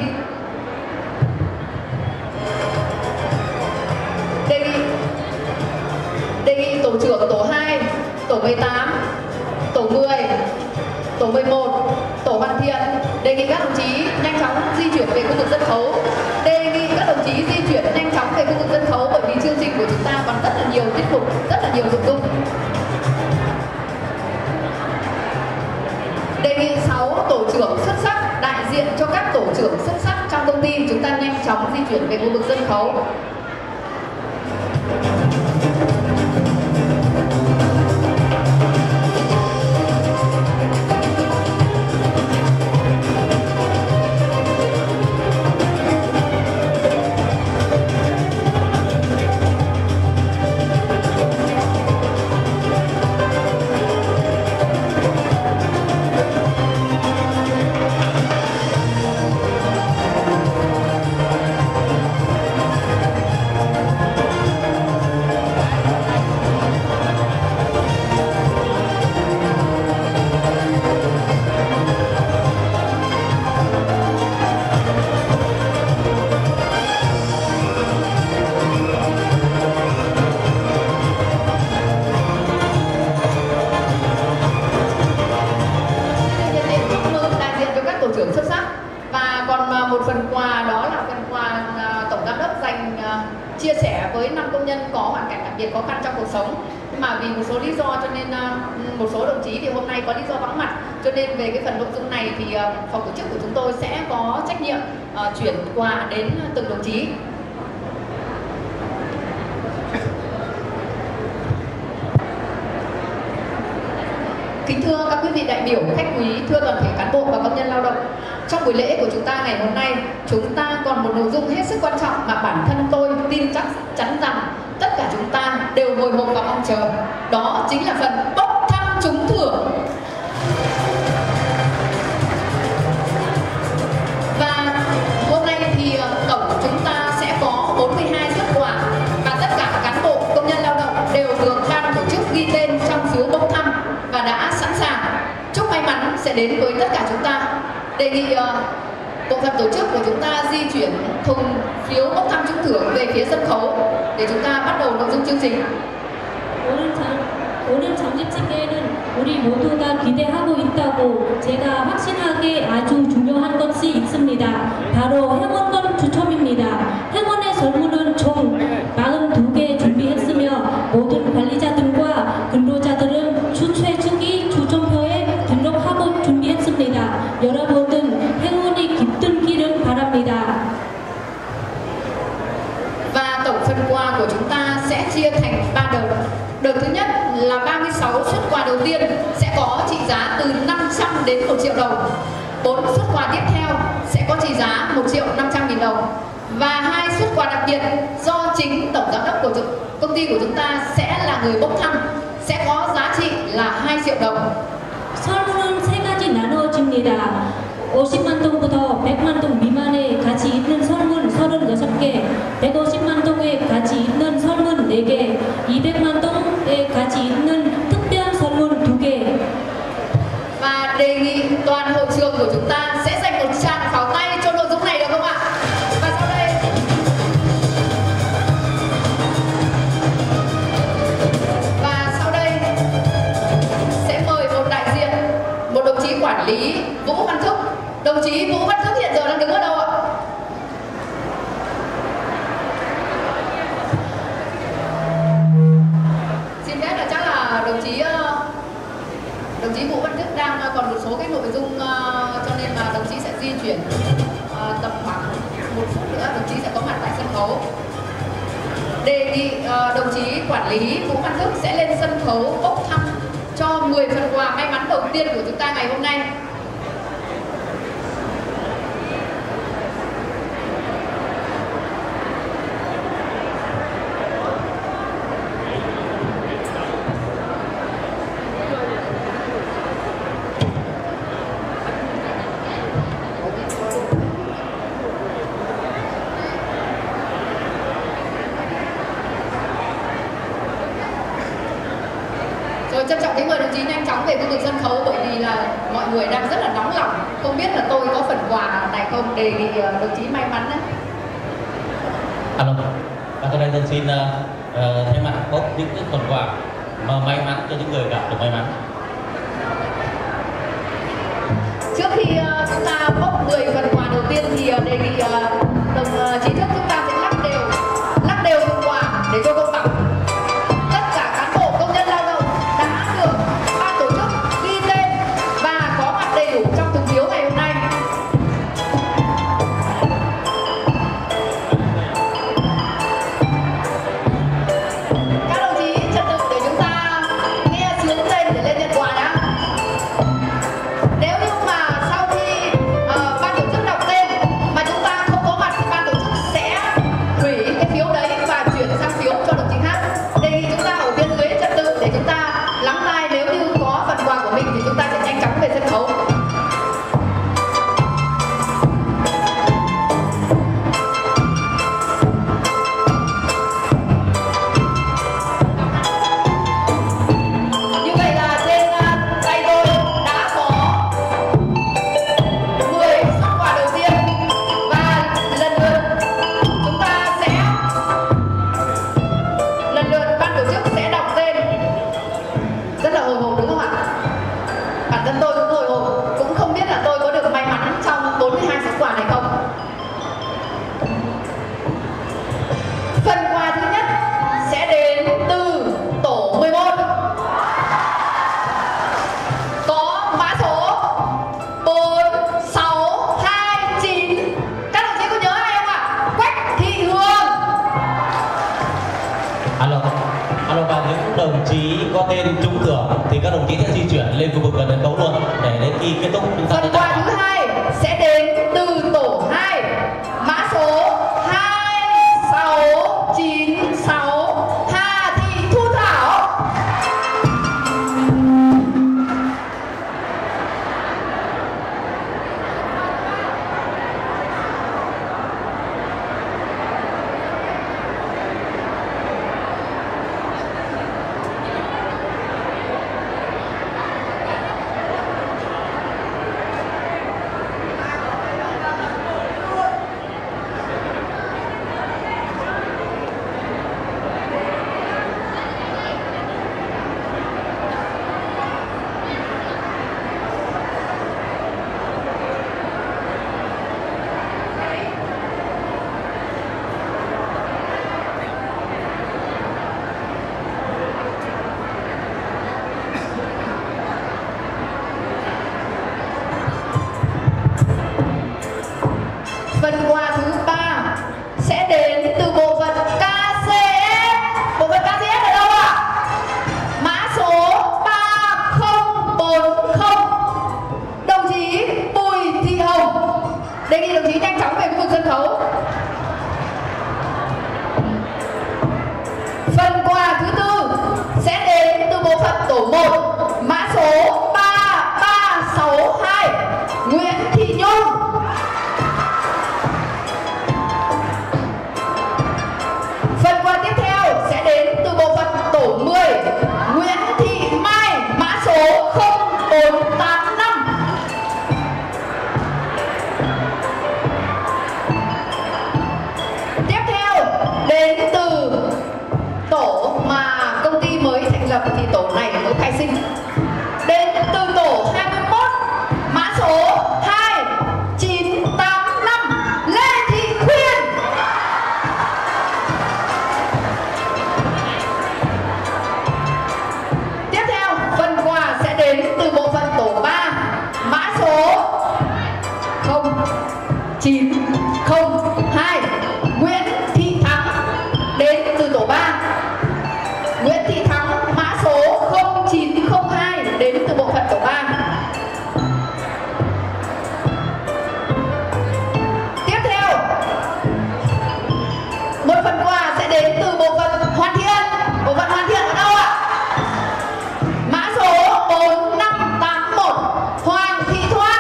Đề nghị tổ trưởng tổ 2, tổ 18, tổ 10, tổ 11, tổ Hoàn Thiện, đề nghị các đồng chí nhanh chóng di chuyển về khu vực sân khấu. Đề nghị các đồng chí di chuyển nhanh chóng về khu vực sân khấu, bởi vì chương trình của chúng ta còn rất là nhiều tiết mục, rất là nhiều nội dung. Đề nghị 6 tổ trưởng xuất sắc đại diện cho các tổ trưởng xuất sắc trong công ty, chúng ta nhanh chóng di chuyển về khu vực sân khấu. Chia sẻ với 5 công nhân có hoàn cảnh đặc biệt khó khăn trong cuộc sống, nhưng mà vì một số lý do cho nên một số đồng chí thì hôm nay có lý do vắng mặt, cho nên về cái phần nội dung này thì phòng tổ chức của chúng tôi sẽ có trách nhiệm chuyển quà đến từng đồng chí. Kính thưa các quý vị đại biểu, khách quý, thưa toàn thể cán bộ và công nhân lao động. Trong buổi lễ của chúng ta ngày hôm nay, chúng ta còn một nội dung hết sức quan trọng mà bản thân tôi tin chắc chắn rằng tất cả chúng ta đều hồi hộp và mong chờ. Đó chính là phần bốc thăm trúng thưởng. Và hôm nay thì tổng chúng ta sẽ có 42 suất quà và tất cả cán bộ công nhân lao động đều được ban tổ chức ghi tên trong phiếu bốc thăm và đã sẵn sàng. Chúc may mắn sẽ đến với tất cả chúng ta. Đề nghị bộ phận tổ chức của chúng ta di chuyển thùng phiếu bốc thăm trúng thưởng về phía sân khấu để chúng ta bắt đầu nội dung chương trình. 오늘 장집식에는 우리 모두가 기대하고 있다고 제가 확신하게 아주 중요한 것이 있습니다. 바로 행원권 추첨입니다. 행원의 설문은 총 42개 준비했으며 모든 관리자들과 근로자들은 최초기 추첨표에 등록하고 준비했습니다. 여러분들 행운이 깃들기를 바랍니다. Và tổng phần quà của chúng ta sẽ chia thành 3 đợt. Đợt thứ nhất là 36 suất quà đầu tiên sẽ có trị giá từ 500 đến 1 triệu đồng. 4 suất quà tiếp theo sẽ có trị giá 1.500.000 đồng. Và 2 suất quà đặc biệt do chính tổng giám đốc của công ty của chúng ta sẽ là người bốc thăm sẽ có giá trị là 2 triệu đồng. 설문은 3가지 나누어집니다. 50만 동부터 100만 동 미만의 가치 있는 설문 36개, 150만 동의 가치 있는 설문 4개, 200만 동의 가치 있는 특별 설문 2개. Và đề nghị toàn hội trường của chúng ta sẽ dành một tràng pháo tay cho nội dung này được không ạ? Và sau đây sẽ mời một đại diện, một đồng chí quản lý Vũ Văn Thức. Đồng chí Vũ Văn Thức hiện giờ đang đứng ở đâu ạ? Xin phép là chắc là đồng chí Vũ Văn Thức đang còn một số cái nội dung cho nên là đồng chí sẽ di chuyển tầm khoảng 1 phút nữa đồng chí sẽ có mặt tại sân khấu. Đề nghị đồng chí quản lý Vũ Văn Thức sẽ lên sân khấu bốc thăm cho 10 phần quà may mắn đầu tiên của chúng ta ngày hôm nay. Rồi trân trọng kính mời đồng chí nhanh chóng về khu vực sân khấu bởi vì là mọi người đang rất là nóng lòng, không biết là tôi có phần quà này không, đề nghị đồng chí may mắn đấy. Alo, và tôi đây xin thay mặt bốc những phần quà mà may mắn cho những người gặp được may mắn. Trước khi chúng ta bốc 10 phần quà đầu tiên thì đề nghị đồng chí Thức chúng ta sẽ lắc đều phần quà để cho công bằng. Tất cả cán bộ công nhân lao động đã được ban tổ chức ghi tên và có mặt đầy đủ trong thùng phiếu ngày hôm nay. Các đồng chí trật tự để chúng ta nghe sướng lên để lên nhận quà nhá. Nếu như mà sau khi khu vực gần sân khấu luôn để đến khi kết thúc chúng ta Phần quà thứ hai sẽ đến từ tổ 2, mã số 2696 Hà Thị Thu Thảo. Phần quà thứ 3 sẽ đến từ bộ phận KCS. Bộ phận KCS ở đâu ạ? Mã số 3040 đồng chí Bùi Thị Hồng. Đề nghị đồng chí nhanh chóng về khu vực sân khấu. Phần quà thứ 4 sẽ đến từ bộ phận tổ 1, mã số 3362 Nguyễn Thị Nhung. Phần quà tiếp theo sẽ đến từ bộ phận tổ 10, Nguyễn Thị Mai, mã số 0485. Tiếp theo đến từ tổ mà công ty mới thành lập, thì tổ này mới khai sinh. Đến từ tổ 21, mã số 2985 Lê Thị Khuyên. Tiếp theo, phần quà sẽ đến từ bộ phận tổ 3, mã số 0902 Nguyễn Thị Thắng. Đến từ tổ 3, Nguyễn Thị Thắng, mã số 0902 đến từ bộ phận tổ 3. Tiếp theo, một phần quà sẽ đến từ bộ phận Hoàn Thiện. Bộ phận Hoàn Thiện ở đâu ạ? Mã số 4581 Hoàng Thị Thoan.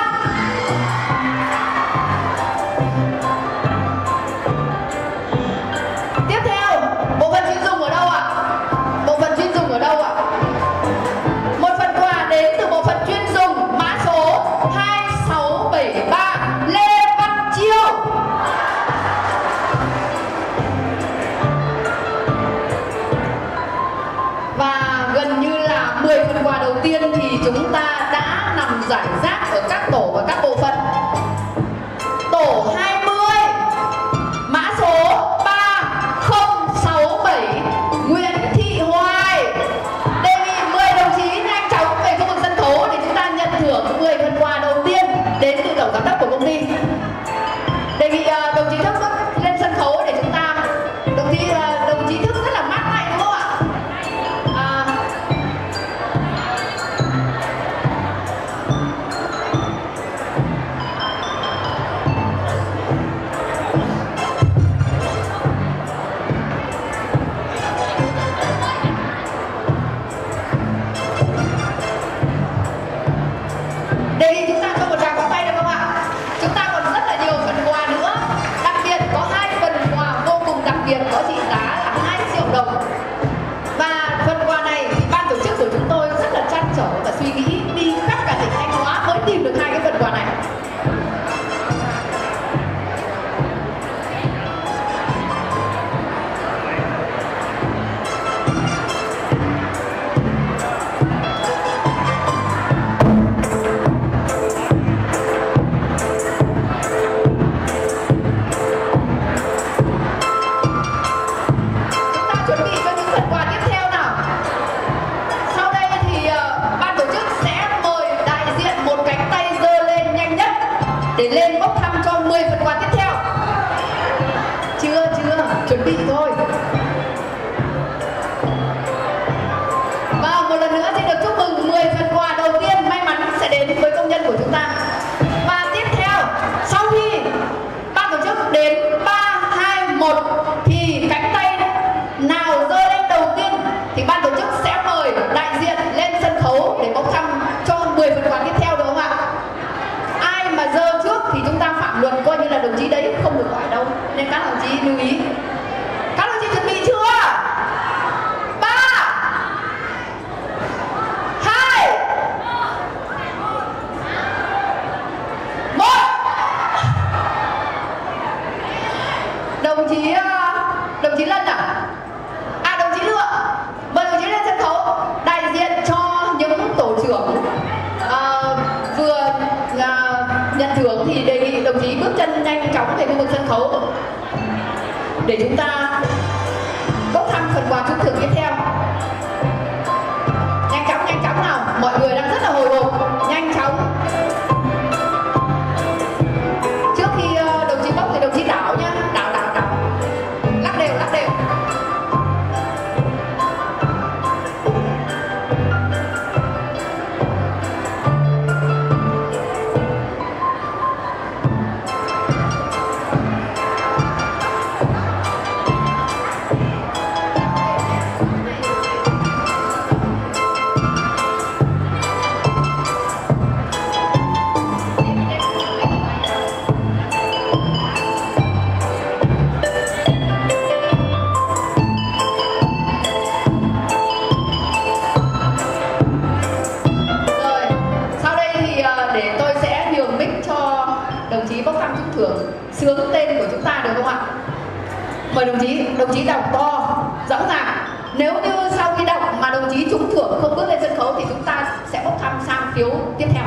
Tiếp theo, bộ phận chuyên dùng ở đâu ạ? Bộ phận chuyên dùng ở đâu ạ? Một phần quà đến từ bộ phận chuyên dùng, mã số 2673 Lê Văn Chiêu. Và gần như là 10 phần quà đầu tiên thì chúng ta đã nằm rải rác ở các tổ và các bộ phận. Tổ 20, mã số 3067 Nguyễn Thị Hoài. Đề nghị 10 đồng chí nhanh chóng về khu vực sân khấu để chúng ta nhận thưởng 10 phần quà đầu tiên đến từ tổng giám đốc của công ty. Đề nghị đồng chí Thức lên sân khấu để chúng ta đồng chí Thức rất là mát lạnh đúng không ạ? Đề nghị chúng ta cho một tràng pháo tay được không ạ? Chúng ta còn rất là nhiều phần quà nữa. Đặc biệt có 2 phần quà vô cùng đặc biệt có trị giá là 2 triệu đồng. Và phần quà này thì ban tổ chức của chúng tôi rất là trăn trở và suy nghĩ đi khắp cả tỉnh Thanh Hóa mới tìm được 2 cái phần quà này. Chúng ta chuẩn bị cho những phần quà tiếp theo nào. Sau đây thì ban tổ chức sẽ mời đại diện một cánh tay giơ lên nhanh nhất để lên bốc thăm cho 10 phần quà tiếp theo. Chưa, chuẩn bị thôi. Và một lần nữa xin được chúc mừng 10 phần quà đầu tiên. đồng chí Lân đồng chí Lượng, mời đồng chí lên sân khấu đại diện cho những tổ trưởng vừa nhận thưởng thì đề nghị đồng chí bước chân nhanh chóng về khu vực sân khấu để chúng ta bốc thăm phần quà trúng thưởng tiếp theo. Nhanh chóng nào, mọi người đang rất là hồi hộp, nhanh chóng. Trước khi đồng chí bốc thì đồng chí đảo nhá, đảo, lắc đều. Sướng tên của chúng ta được không ạ? Mời đồng chí đọc to, rõ ràng. Nếu như sau khi đọc mà đồng chí trúng thưởng không bước lên sân khấu thì chúng ta sẽ bốc thăm sang phiếu tiếp theo.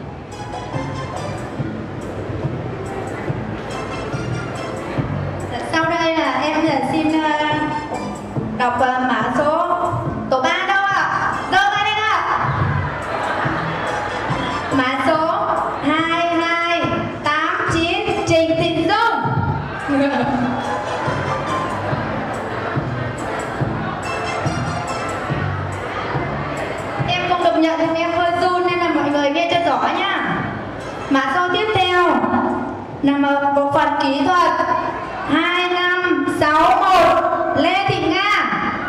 Sau đây là em xin đọc mã số tổ 3 đâu ạ? Đâu ngay đây ạ? Mã số 2289 Trình Thị Dung. Em không được nhận nhưng em hơi run nên là mọi người nghe cho rõ nhá. Mã số tiếp theo nằm ở bộ phận kỹ thuật 2561 Lê Thị Nga.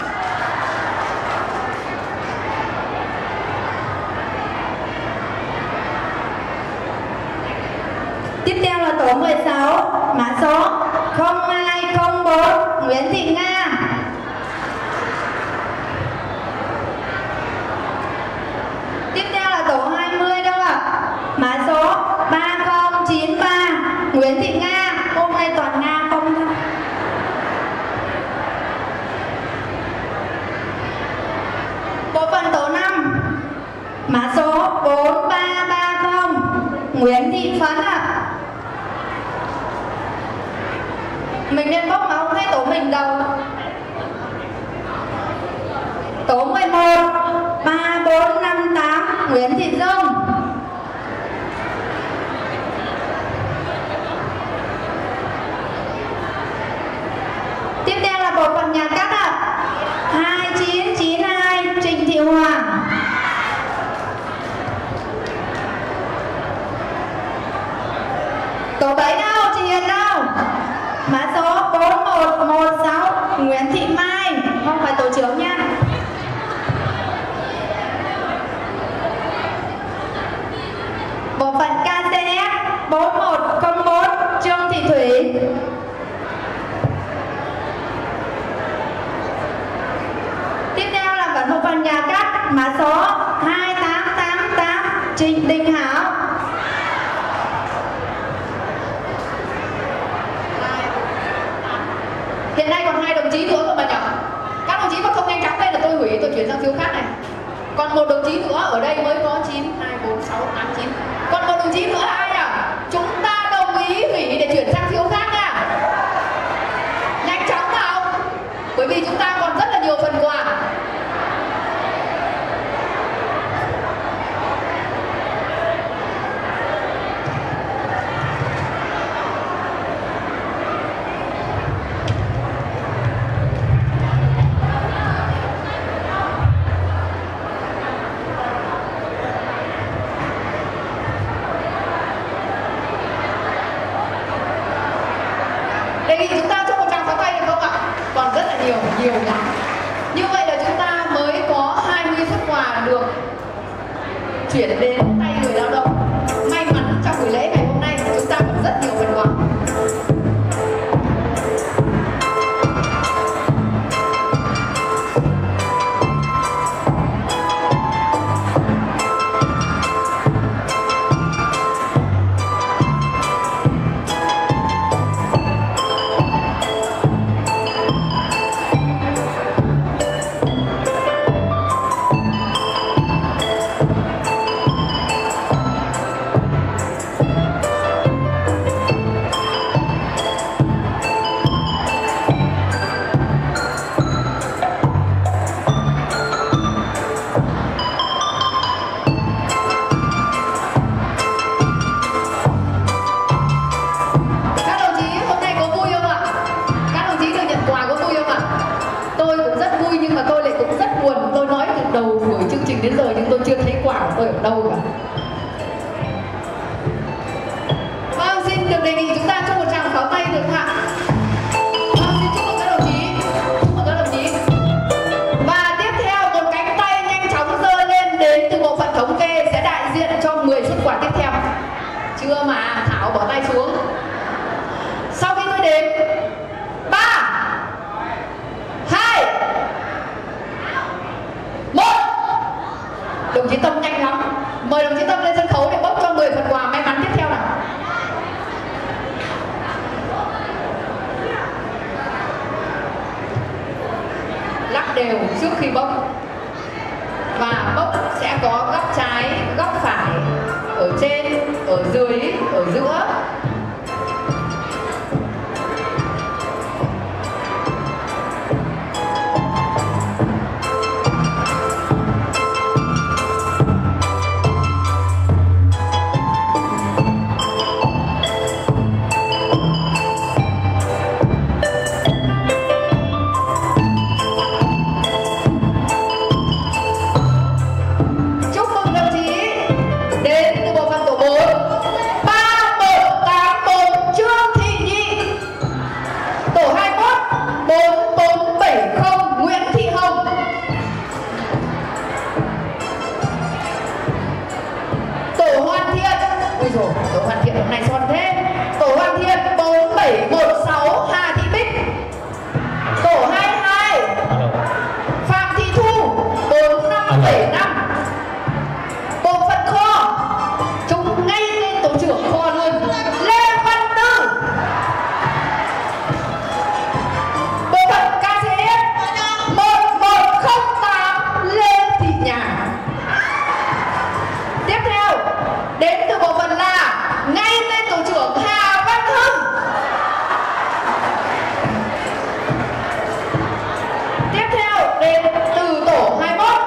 Tiếp theo là tổ 16 mã số 0204 Nguyễn Thị Nga. Tiếp theo là tổ 20 đâu ạ? Mã số 3093 Nguyễn Thị Nga. Hôm nay toàn Nga không thôi. Bộ phận tổ 5 mã số 4330 Nguyễn Thị Phấn ạ. Mình nên bốc mà không thấy tổ mình đâu. Tổ 11 3458 Nguyễn Thị Dung. Tiếp theo là bộ phận nhà cắt ạ. 2992 Trình Thị Hoàng. Tổ 7 đâu? Chị Hiền đâu? Mã số 4116 Nguyễn Thị Mai. Không phải tổ trưởng nha. Bộ phận KCS 4104 Trương Thị Thủy. Tiếp theo là vẫn bộ phận nhà cắt mã số 2888 Trịnh Đình Hảo. Hiện nay còn 2 đồng chí nữa rồi mà nhỉ? Các đồng chí mà không nhanh chóng lên là tôi hủy, tôi chuyển sang phiếu khác này. Còn 1 đồng chí nữa, ở đây mới có 9, 2, 4, 6, 8, 9. Còn 1 đồng chí nữa là ai à? Chúng ta đồng ý hủy để chuyển sang phiếu khác nha. Nhanh chóng nào, bởi vì chúng ta còn rất là nhiều phần quà. Đề nghị chúng ta cho một tràng pháo tay được không ạ? Còn rất là nhiều lắm. Như vậy là chúng ta mới có 20 xuất quà được chuyển đến tay người lao động. May mắn trong buổi lễ ngày hôm nay chúng ta còn rất nhiều phần quà. khi bốc. Và bốc sẽ có góc trái, góc phải, ở trên, ở dưới, ở giữa. Tổ Hoàn Thiện hôm nay son thế. Tổ Hoàn Thiện 4716 Hà Thị Bích. Tổ 22 Phạm Thị Thu 4575. Bộ phận kho chúng ngay lên tổ trưởng kho luôn, Lê Văn Tư. Bộ phận KCS 1108 Lê Thị Nhàn. Tiếp theo đến từ bộ phận là ngay tên tổ trưởng Hà Văn Hưng. Tiếp theo đến từ tổ 21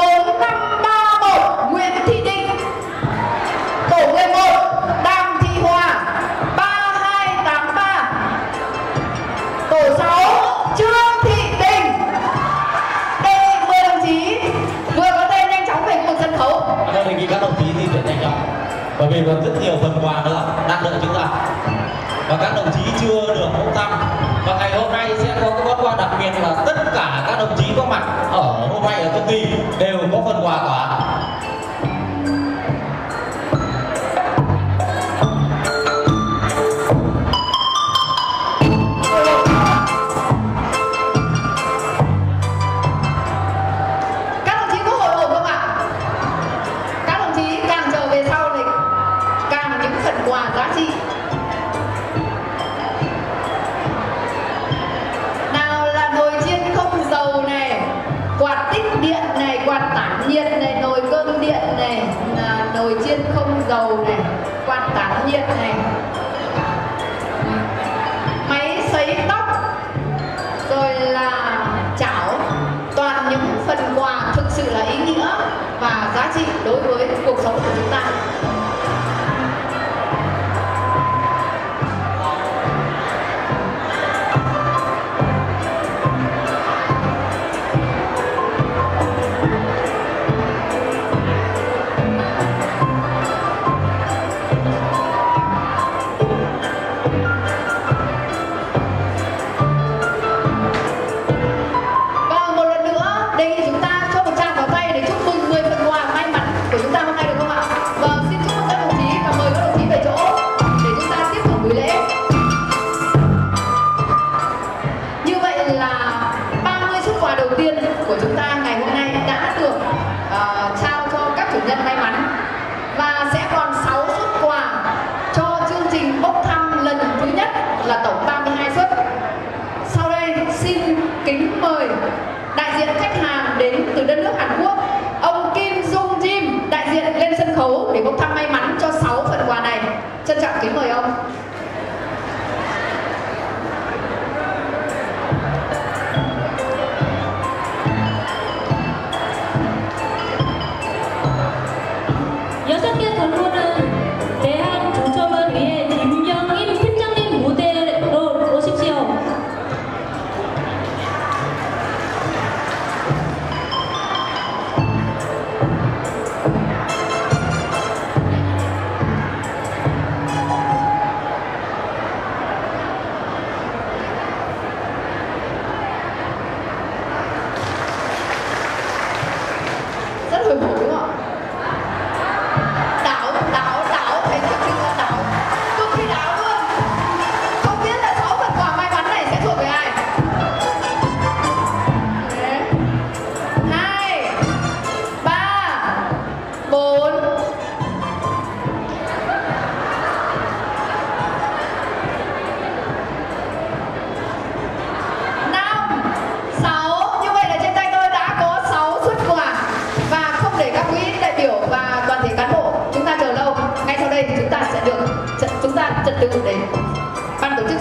4531 Nguyễn Thị Định. Tổ 11 Đàm Thị Hòa 3283. Tổ 6 Trương Thị Tình. Đây 10 đồng chí vừa có tên nhanh chóng về một sân khấu. Tôi đề nghị các đồng chí di chuyển nhanh chóng, bởi vì còn rất nhiều phần quà nữa đang đợi chúng ta, và các đồng chí chưa được bốc thăm. Và ngày hôm nay sẽ có cái món quà đặc biệt là tất cả các đồng chí có mặt ở hôm nay ở công ty đều có phần quà cả. Các đồng chí có hồi hộp không ạ? Các đồng chí càng chờ về sau thì càng những phần quà giá trị. Nào là nồi chiên không dầu này, quạt tích điện này, quạt tản nhiệt này, nồi cơm điện này, là nồi chiên không dầu này, quạt tản nhiệt này, máy sấy tóc, rồi là chảo. Toàn những phần quà thực sự là ý nghĩa và giá trị đối với cuộc sống của chúng ta.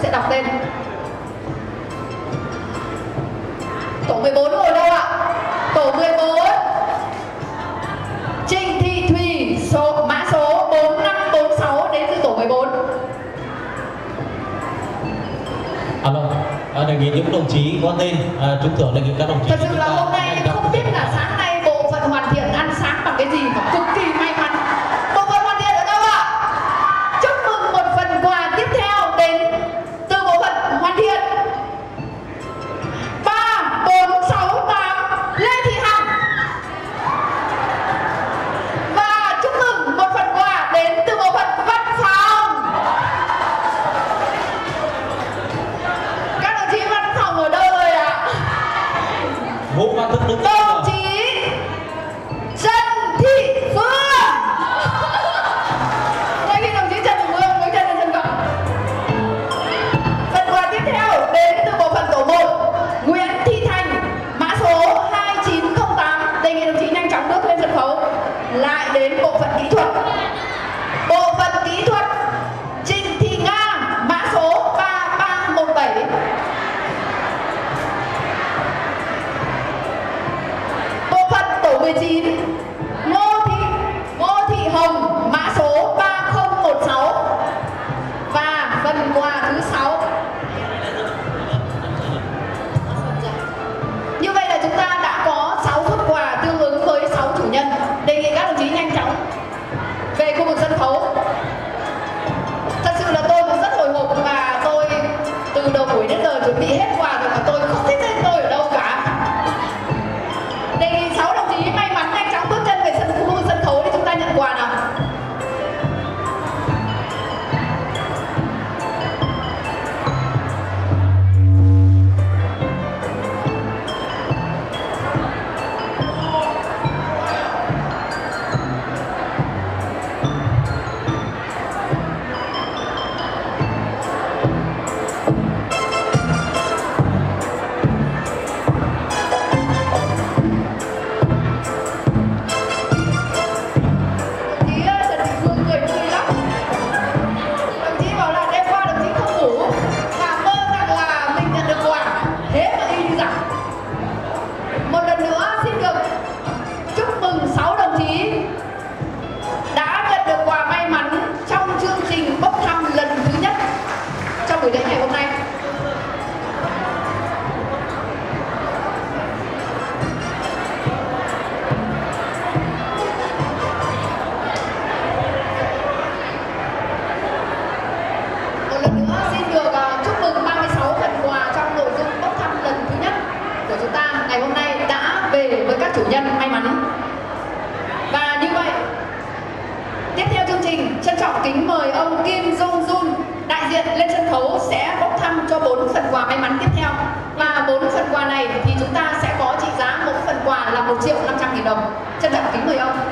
sẽ đọc tên. Tổ 14 ngồi đâu ạ? Tổ 14 Trịnh Thị Thùy, mã số 4546 đến từ tổ 14. Alo, đề nghị những đồng chí có tên trúng thưởng, đề nghị các đồng chí. Thật sự là hôm nay không biết là sáng nay bộ phận hoàn thiện ăn sáng bằng cái gì mà cực kỳ may mắn. Bộ phận hoàn thiện ở đâu ạ? Chúc mừng một phần quà tiếp theo đến từ bộ phận hoàn thiện. 3468 Lê Thị Hằng. Và chúc mừng một phần quà đến từ bộ phận văn phòng. Các đồng chí văn phòng ở đâu rồi ạ? Vũ Văn Thức đứng Đồng chí Trần Thị Phương. Ngay khi đồng chí Trần Thị Phương với chân lên sân khấu. Phần quà tiếp theo đến từ bộ phận tổ 1 Nguyễn Thị Thành, mã số 2908. Đề nghị đồng chí nhanh chóng bước lên sân khấu. Lại đến bộ phận kỹ thuật. Bộ phận kỹ thuật Trịnh Thị Nga, mã số 3317. Bộ phận tổ 19 Ngô Thị Hồng, mã số 3016. Và phần quà thứ 6. Như vậy là chúng ta đã có 6 suất quà tương ứng với 6 chủ nhân. Đề nghị các đồng chí nhanh chóng về khu vực sân khấu. Thật sự là tôi cũng rất hồi hộp và tôi từ đầu buổi đến giờ chuẩn bị hết quà rồi mà tôi không biết tên tôi ở đâu cả. Đề nghị 6 đồng chí may mắn nhanh chóng bước chân về khu vực sân khấu để chúng ta nhận quà nào. Chủ nhân may mắn. Và như vậy, tiếp theo chương trình trân trọng kính mời ông Kim Jong Jun đại diện lên sân khấu sẽ bốc thăm cho 4 phần quà may mắn tiếp theo. Và 4 phần quà này thì chúng ta sẽ có trị giá mỗi phần quà là 1.500.000 đồng. Trân trọng kính mời ông.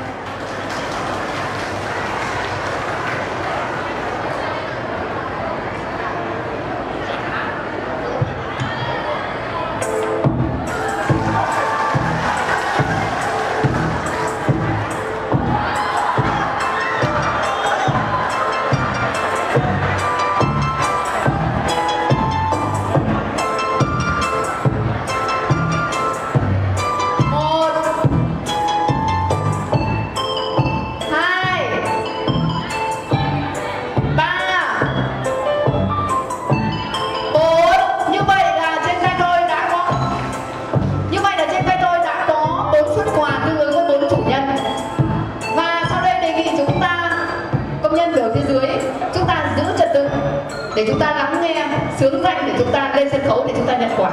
Để chúng ta lắng nghe sướng danh để chúng ta lên sân khấu để chúng ta nhận quà.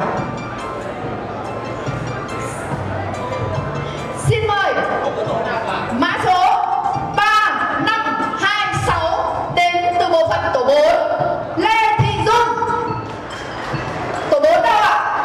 Xin mời mã số 3526 đến từ bộ phận tổ 4 Lê Thị Dung. Tổ 4 đâu ạ?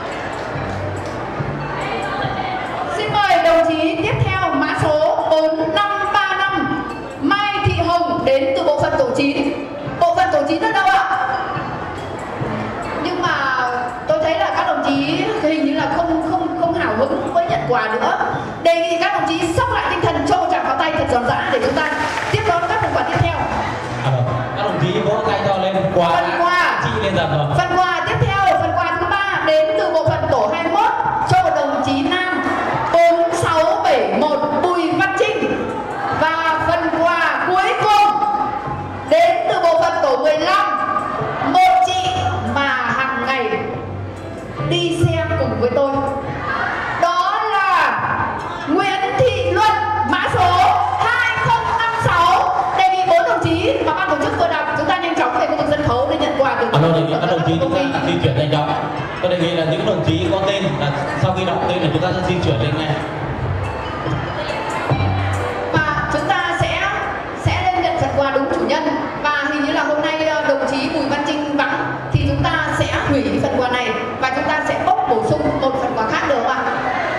Xin mời đồng chí tiếp theo mã số 4535 Mai Thị Hồng đến từ bộ phận tổ 9. Bộ phận tổ 9 ở đâu ạ? Nhưng mà tôi thấy là các đồng chí hình như là không hào hứng với nhận quà nữa. Đề nghị các đồng chí sốc lại tinh thần cho một tràng pháo tay thật giòn giã để chúng ta tiếp đón các phần quà tiếp theo. Các đồng chí vỗ tay cho lên quà. Phần quà lên dần rồi. Phần quà tiếp theo, phần quà thứ 3 đến từ bộ phận tổ 21 cho đồng chí nam 4671 Bùi Văn Trinh. Và phần quà cuối cùng đến từ bộ phận tổ 15 một chị mà hàng ngày đi xe cùng với tôi. Đó là Nguyễn Thị Luân, mã số 2056. Đề nghị 4 đồng chí mà ban tổ chức vừa đọc chúng ta nhanh chóng về khu vực sân khấu để nhận quà từ Đề nghị các đồng chí chúng ta di chuyển nhanh chóng. Tôi đề nghị là những đồng chí có tên là sau khi đọc tên là chúng ta sẽ di chuyển lên ngay. Và chúng ta sẽ lên nhận phần quà đúng chủ nhân. Và hình như là hôm nay đồng chí Bùi Văn Trinh vắng thì chúng ta sẽ hủy phần quà này và chúng ta sẽ bốc bổ sung một phần quà khác được không ạ?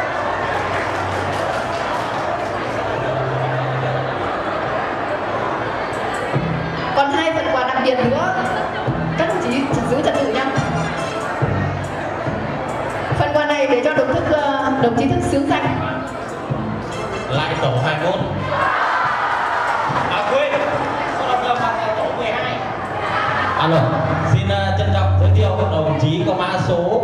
Còn 2 phần quà đặc biệt nữa, các đồng chí giữ trật tự nhá. Phần quà này để cho đồng chí thức sướng danh. Lại tổ 21. À quên, không là tổ 12. Alo, xin trân trọng giới thiệu đồng chí có mã số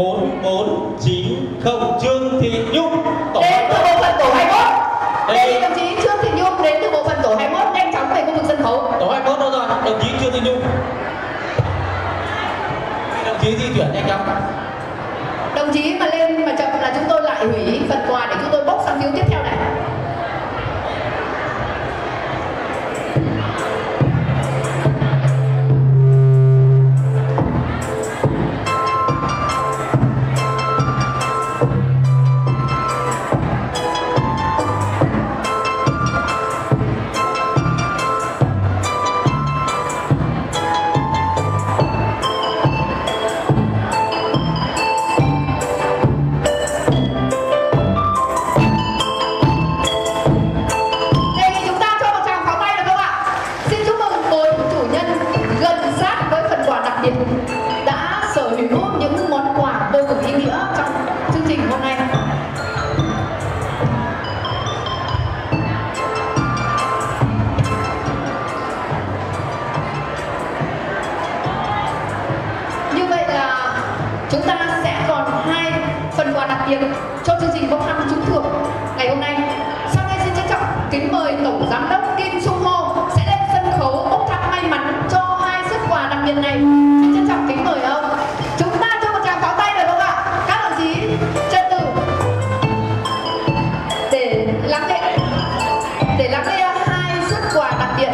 4490 Trương Thị Nhung. Đến từ bộ phận tổ 21. Đây đồng chí Trương Thị Nhung đến từ bộ phận tổ 21 nhanh chóng về khu vực sân khấu. Tổ 21 đâu rồi? Đồng chí Trương Thị Nhung. Đồng chí di chuyển nhanh chóng. Đồng chí mà lên mà chậm là chúng tôi lại hủy phần quà để chúng tôi bốc sang phiếu tiếp theo này. Đã sở hữu những món quà vô cùng ý nghĩa trong chương trình hôm nay. Như vậy là chúng ta sẽ còn 2 phần quà đặc biệt cho chương trình bốc thăm trúng thưởng ngày hôm nay. Sau đây xin trân trọng kính mời Tổng Giám đốc Kim Sung Ho sẽ lên sân khấu bốc thăm may mắn cho 2 suất quà đặc biệt này. Xin trân trọng kính mời ông. Chúng ta cho một tràng pháo tay được không ạ? Các đồng chí trật tự để lắng nghe 2 suất quà đặc biệt.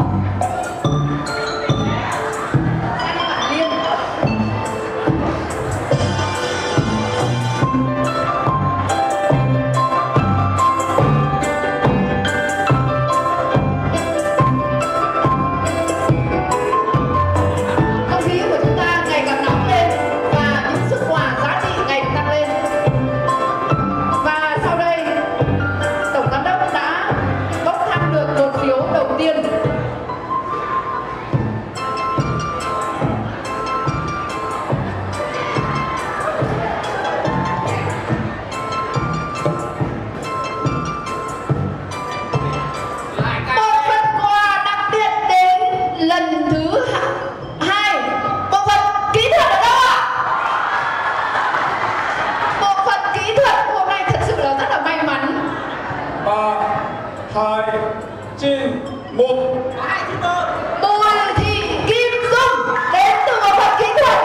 Bùi Thị Kim Dung đến từ bộ phận kỹ thuật.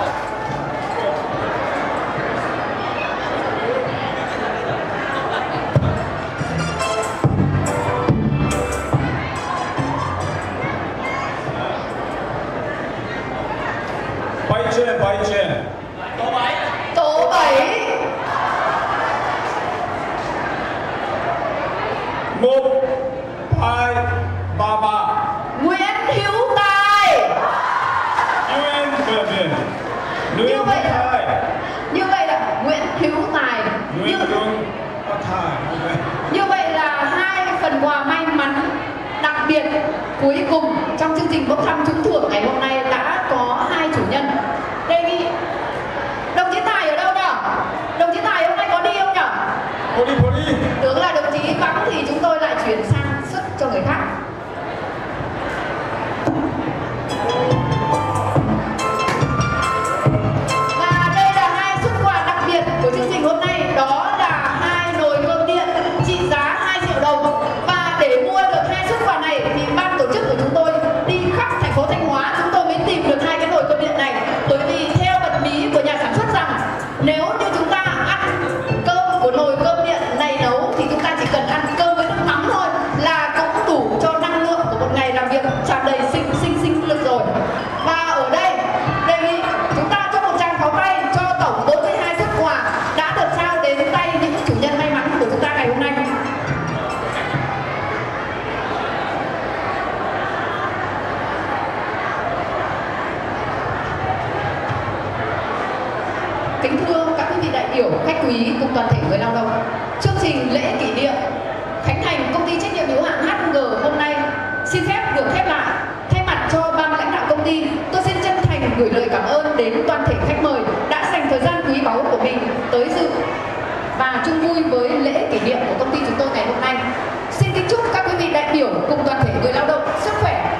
Bài chuyện. Tổ 7. 1233. Nguyễn Hữu Tài. Như vậy là Nguyễn Hữu Tài. Như vậy là 2 phần quà may mắn đặc biệt cuối cùng trong chương trình bốc thăm trúng thưởng ngày hôm nay đã có 2 chủ nhân. Đề nghị đồng chí Tài ở đâu nhỉ? Đồng chí Tài hôm nay có đi không nhỉ? Có đi. Tưởng là đồng chí vắng thì chúng tôi lại chuyển sang suất cho người khác. kính thưa các quý vị đại biểu, khách quý cùng toàn thể người lao động, chương trình lễ kỷ niệm khánh thành công ty trách nhiệm hữu hạn HG hôm nay xin phép được khép lại. Thay mặt cho ban lãnh đạo công ty, tôi xin chân thành gửi lời cảm ơn đến toàn thể khách mời đã dành thời gian quý báu của mình tới dự và chung vui với lễ kỷ niệm của công ty chúng tôi ngày hôm nay. Xin kính chúc các quý vị đại biểu cùng toàn thể người lao động sức khỏe,